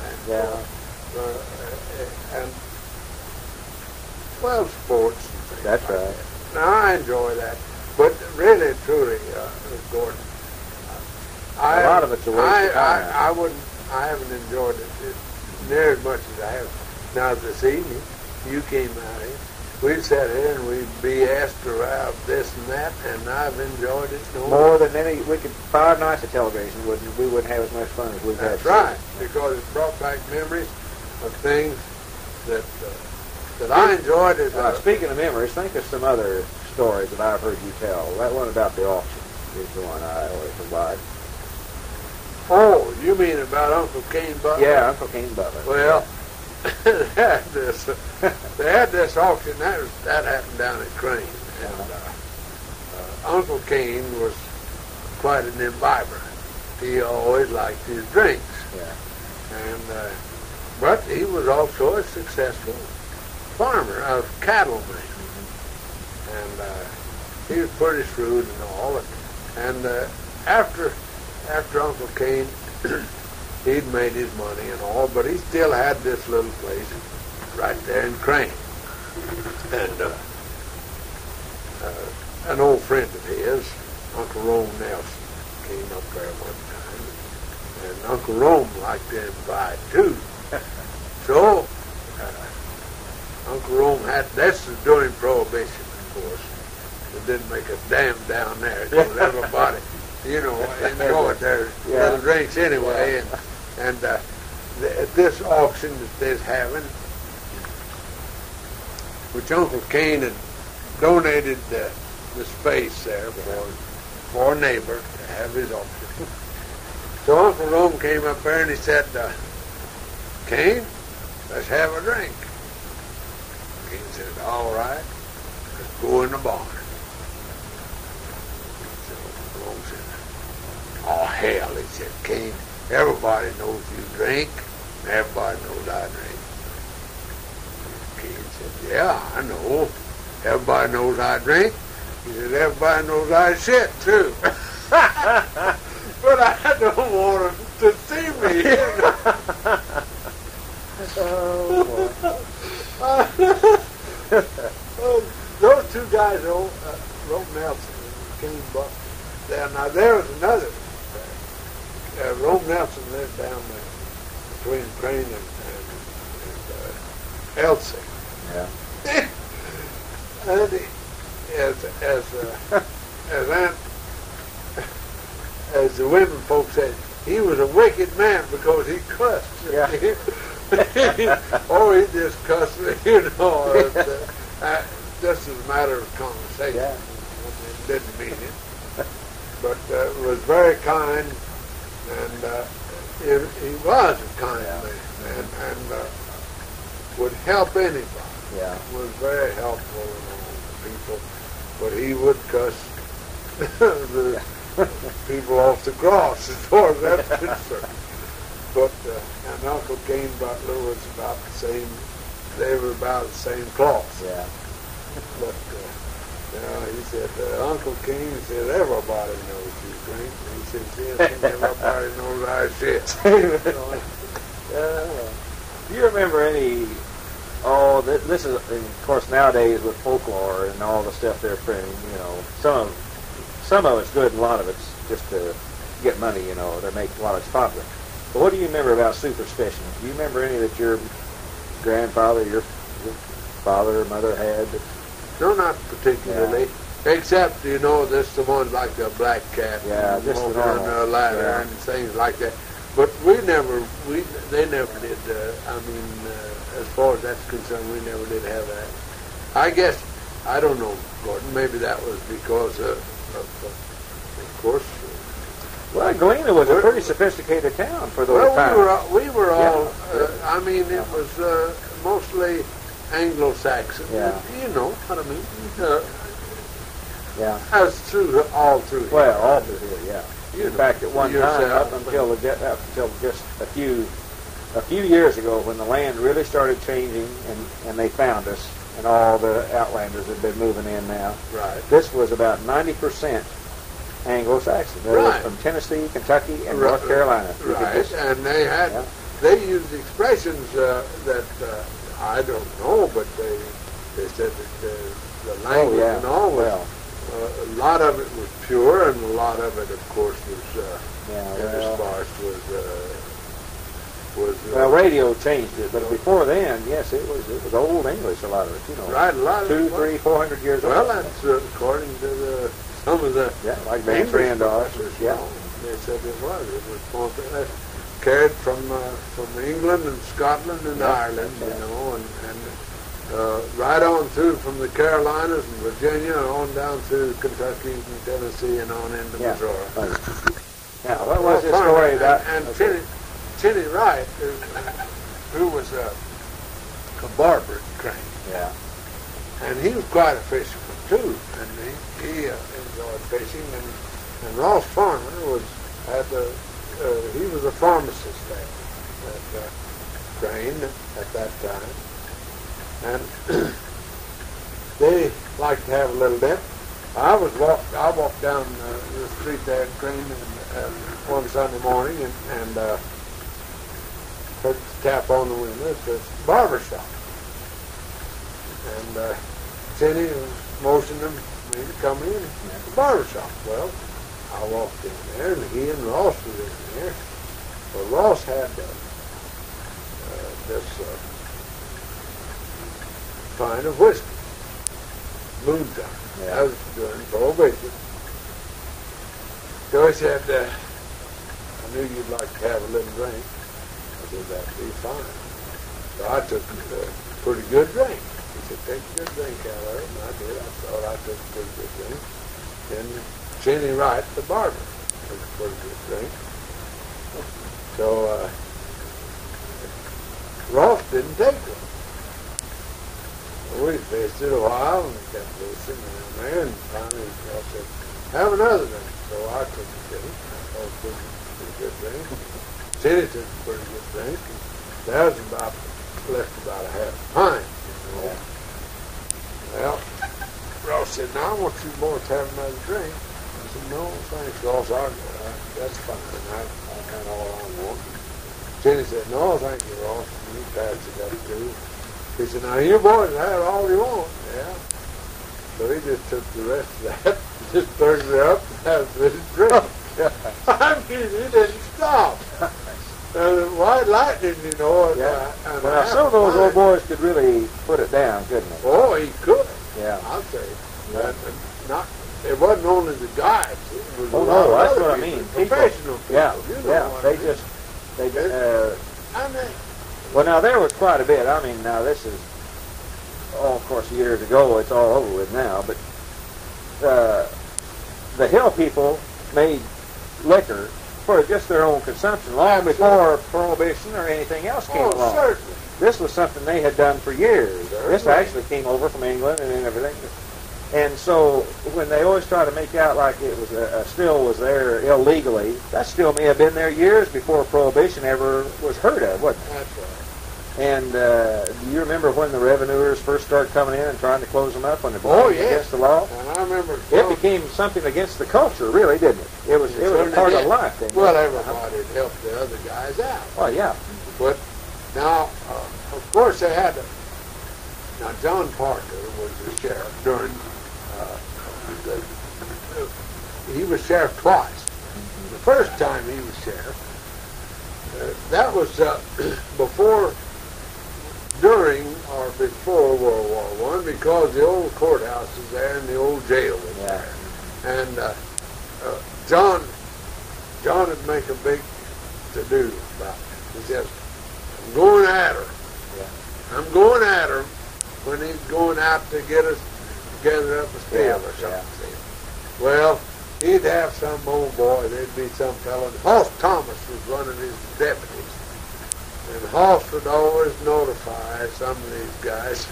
And well, sports and things. That's like right. That. Now, I enjoy that. But really, truly, Gordon, A lot of it's a waste of time. I haven't enjoyed it near as much as I have. Now, this evening, you came out here. We'd sat here and we'd be asked around this and that, and I've enjoyed it more than any. 5 nights of television we wouldn't have as much fun as we've had. That's right, because it brought back memories of things that I enjoyed. Speaking of memories, think of some other stories that I've heard you tell. That one about the auction is the one I always provide. Oh, you mean about Uncle Cain Butler? Yeah, Uncle Cain Butler. Well, they had this auction. That happened down at Crane. And Uncle Cain was quite an imbiber. He always liked his drinks. Yeah. And but he was also a successful farmer, a cattleman. And he was pretty shrewd and all. And after Uncle Cain, he'd made his money and all, but he still had this little place right there in Crane. And an old friend of his, Uncle Rome Nelson, came up there one time. And Uncle Rome liked to invite too. So Uncle Rome this is during Prohibition, of course. It didn't make a damn down there, because everybody, enjoyed their little drinks anyway. And this auction that they're having, which Uncle Cain had donated the space there for a neighbor to have his auction. So Uncle Rome came up there and he said, Cain, let's have a drink. Cain said, all right, let's go in the barn. So Uncle Rome said, oh, hell, he said, Cain, everybody knows you drink, and everybody knows I drink. Cain said, yeah, I know. Everybody knows I drink. He said, everybody knows I shit, too. But I don't want him to see me. Those two guys, Rome Nelson and Cain Butler. Now, there was another. Rome Nelson lived down there between Crane and Elsie. Yeah. And as the women folks said, he was a wicked man because he cussed. Yeah. Oh, he just cussed me, just as a matter of conversation. Yeah. He didn't mean it. But was very kind, and he was a kind man, and would help anybody. Yeah. Was very helpful to people, but he would cuss the people off the cross as far as that's concerned. But and Uncle Cain Butler was about the same. They were about the same cloth. Yeah. But he said, Uncle King said, everybody knows you drink. And he said, yes, and everybody knows I shit. Do you remember any? Oh, this is, of course, nowadays with folklore and all the stuff they're printing. You know, some of it's good, and a lot of it's just to get money. You know, to make a lot of it's popular. But what do you remember about superstition? Do you remember any that your grandfather, your father or mother had? No, not particularly. Yeah. Except, this the ones like the black cat, yeah, just walking the on normal. the ladder Yeah. and things like that. But they never did. As far as that's concerned, we never did have that. I guess, I don't know, Gordon. Maybe that was because of course. Well, Galena was a pretty sophisticated town for those times. Well, we were all. Yeah. It was mostly Anglo-Saxon. Yeah. You know what I mean? Yeah. As all through here. Well, all through here, yeah. In fact, at one time, yourself, up until just a few years ago, when the land really started changing, and they found us, and all the outlanders had been moving in now. Right. This was about 90% Anglo-Saxon. They were from Tennessee, Kentucky, and North Carolina. Right, and they used expressions that I don't know, but they said that the language and all was, a lot of it was pure, and a lot of it, of course, was well, radio changed it, but before then, yes, it was old English. A lot of it, Right, a lot of 200, 300, 400 years old. Well, that's according to some of the like Van Trandar. Yeah, they said it was carried from England and Scotland and Ireland, and right on through from the Carolinas and Virginia on down through Kentucky and Tennessee and on into Missouri. Now, what was this story about? And Chinny Wright, who was a barber crane. Yeah. And he was quite a fisherman too, and he enjoyed fishing. And Ross Farmer he was a pharmacist at Crane at that time, and they liked to have a little dip. I walked down the street there at Crane one Sunday morning and heard the tap on the window. It says barber shop. And Cindy was motioning me to come in at the barber shop. Well, I walked in there, and he and Ross was in there. Well, Ross had this pint of whiskey, moonshine. Yeah. That was during Prohibition. So he said, I knew you'd like to have a little drink. I said, that'd be fine. So I took a pretty good drink. He said, take a good drink out of it. And I did. I thought I took a pretty good drink. Then Chinny Wright, the barber, took a pretty good drink. So Ross didn't take one. We fished it a while and kept fishing down there, and finally Ross said, have another drink. So I took a drink. I thought it was a pretty good drink. Chinny took a pretty good drink. And that was left about a half a pint. Yeah. Well, Ross said, now I want you boys to have another drink. I said, no, thanks, Ross. That's fine. That's kind of all I want. Jenny said, no, thank you, Ross. You pass it up too. He said, now you boys have all you want. Yeah. So he just took the rest of that, just turned it up and had a bit of drink. I mean, he didn't stop. White lightning, Yeah. Well, some of those old boys could really put it down, couldn't they? Oh, he could. Yeah. I'll say. Yeah. It wasn't only the guys. It was that's what I mean. Professional people. Yeah, You know yeah. what They I mean. just, I mean, a Well, now there was quite a bit. I mean, now this is, of course, years ago. It's all over with now. But the hill people made liquor for just their own consumption long before Prohibition or anything else came along. Certainly. This was something they had done for years. Certainly. This actually came over from England and everything. And so when they always try to make out like it was a still was there illegally, that still may have been there years before Prohibition ever was heard of, wasn't it? That's right. And do you remember when the revenuers first started coming in and trying to close them up when they Oh, became yes. against the law? And I remember It became something against the culture, really, didn't it? It was a part of life. Didn't well, it? everybody had helped the other guys out. Oh, yeah. But now, of course, they had to. Now, John Parker was the sheriff during. He was sheriff twice. The first time he was sheriff, that was before, during, or before World War I, because the old courthouse was there and the old jail was there. And John would make a big to-do about it. He says, I'm going at her. Yeah. I'm going at her when he's going out to get us together up a steel or something. Well, he'd have some old boy, there'd be some fellow. Hoss Thomas was one of his deputies. And Hoss would always notify some of these guys.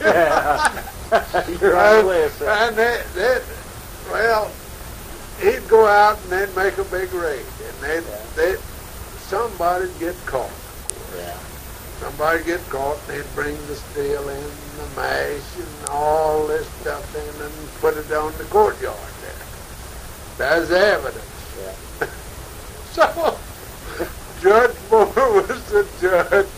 You're on the list. And well, he'd go out and they'd make a big raid. And somebody'd get caught. Yeah. Somebody get caught and they'd bring the steel in, the mash, and all this stuff in and put it on the courtyard there. That's the evidence. Yeah. So, Judge Moore was the judge.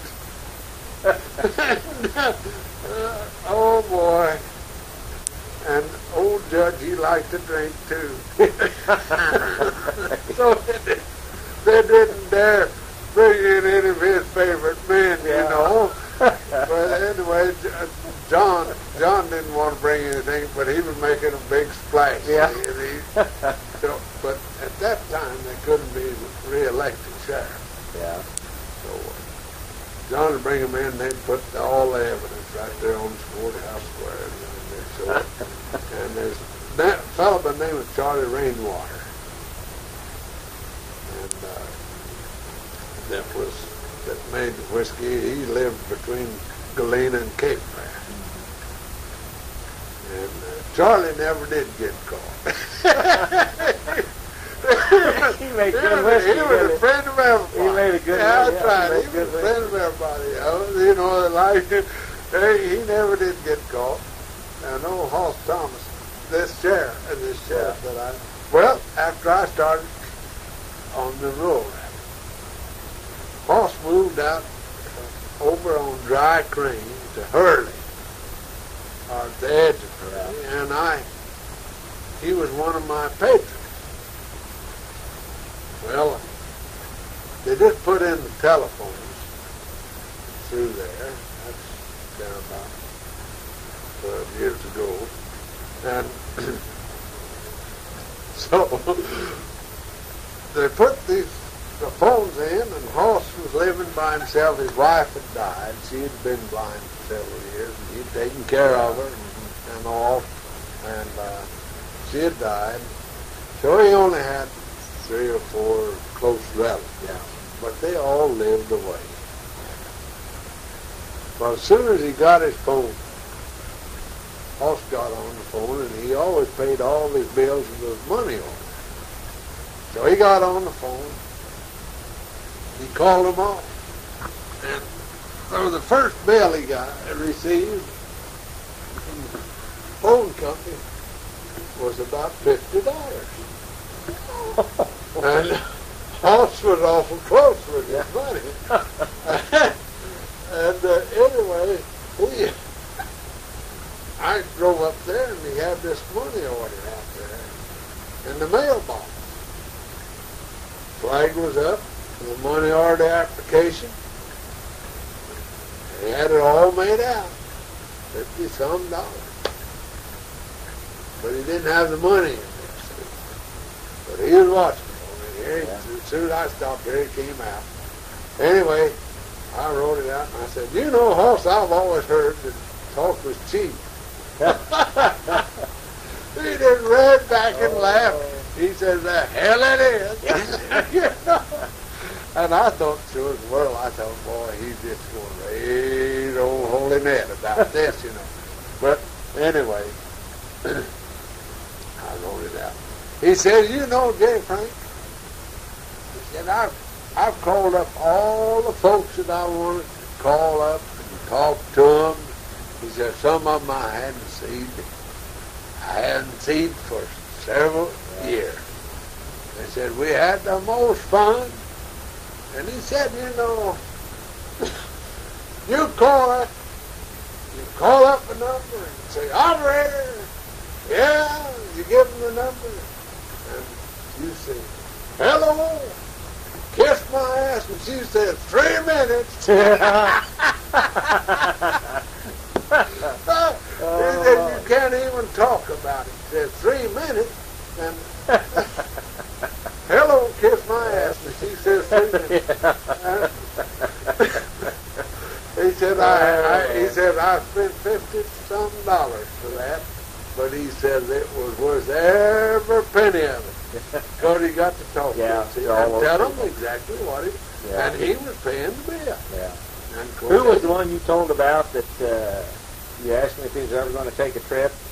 Oh boy. And old Judge, he liked to drink too. So they didn't dare bring in any of his favorite men, you know. But anyway, John didn't want to bring anything, but he was making a big splash. Yeah. But at that time, they couldn't be re-elected sheriff. Yeah. So John would bring them in, and they'd put all the evidence right there on the courthouse square. And there's that fellow by the name of Charlie Rainwater. And that made the whiskey. He lived between Galena and Cape Fear. And Charlie never did get caught. He made good whiskey. He was a friend of everybody. He made a good Yeah, whiskey. that's right. He He was a friend of everybody. You know, like he never did get caught. Now, no Hoss Thomas, this sheriff that well, after I started on the road, Hoss moved out over on Dry Crane to Hurley, or at the edge of Hurley, and he was one of my patrons. Well, they just put in the telephones through there. That's been about 12 years ago. And so they put the phones in, and Hoss was living by himself. His wife had died. She had been blind for several years, and he'd taken care of her and all. And she had died. So he only had 3 or 4 close relatives. Yeah. But they all lived away. Well, as soon as he got his phone, Hoss got on the phone, and he always paid all his bills with money on it. So he got on the phone. He called them all. And so the first bill he received from the phone company was about $50. And Hoss was awful close with his money. And anyway, I drove up there, and he had this money order out there in the mailbox. Flag was up, the money order application. He had it all made out, $50-some. But he didn't have the money in there. But he was watching for me. As soon as I stopped there, he came out. Anyway, I wrote it out, and I said, you know, Hoss, I've always heard that talk was cheap. He just ran back and laughed. He said, the hell it is. You know? And I thought, sure as well, I thought, boy, he's just going to raise old Holy Ned about this, you know. But anyway, I wrote it out. He said, you know, J. Frank, he said, I've called up all the folks that I wanted to call up and talk to them. He said, some of them I hadn't seen. I hadn't seen for several years. They said, we had the most fun. And he said, you know, you call up a number and say, operator, yeah, you give them the number, and you say, hello, kiss my ass, and she said, 3 minutes. He said, you can't even talk about it. He said, 3 minutes, and hello, kiss my ass, and she says 3 minutes. He said, I spent $50-some for that, but he said it was worth every penny of it. Because he got to talk to him, and tell him exactly what he, and he was paying the bill. Yeah. And who was the one you told about that you asked me if he was ever going to take a trip?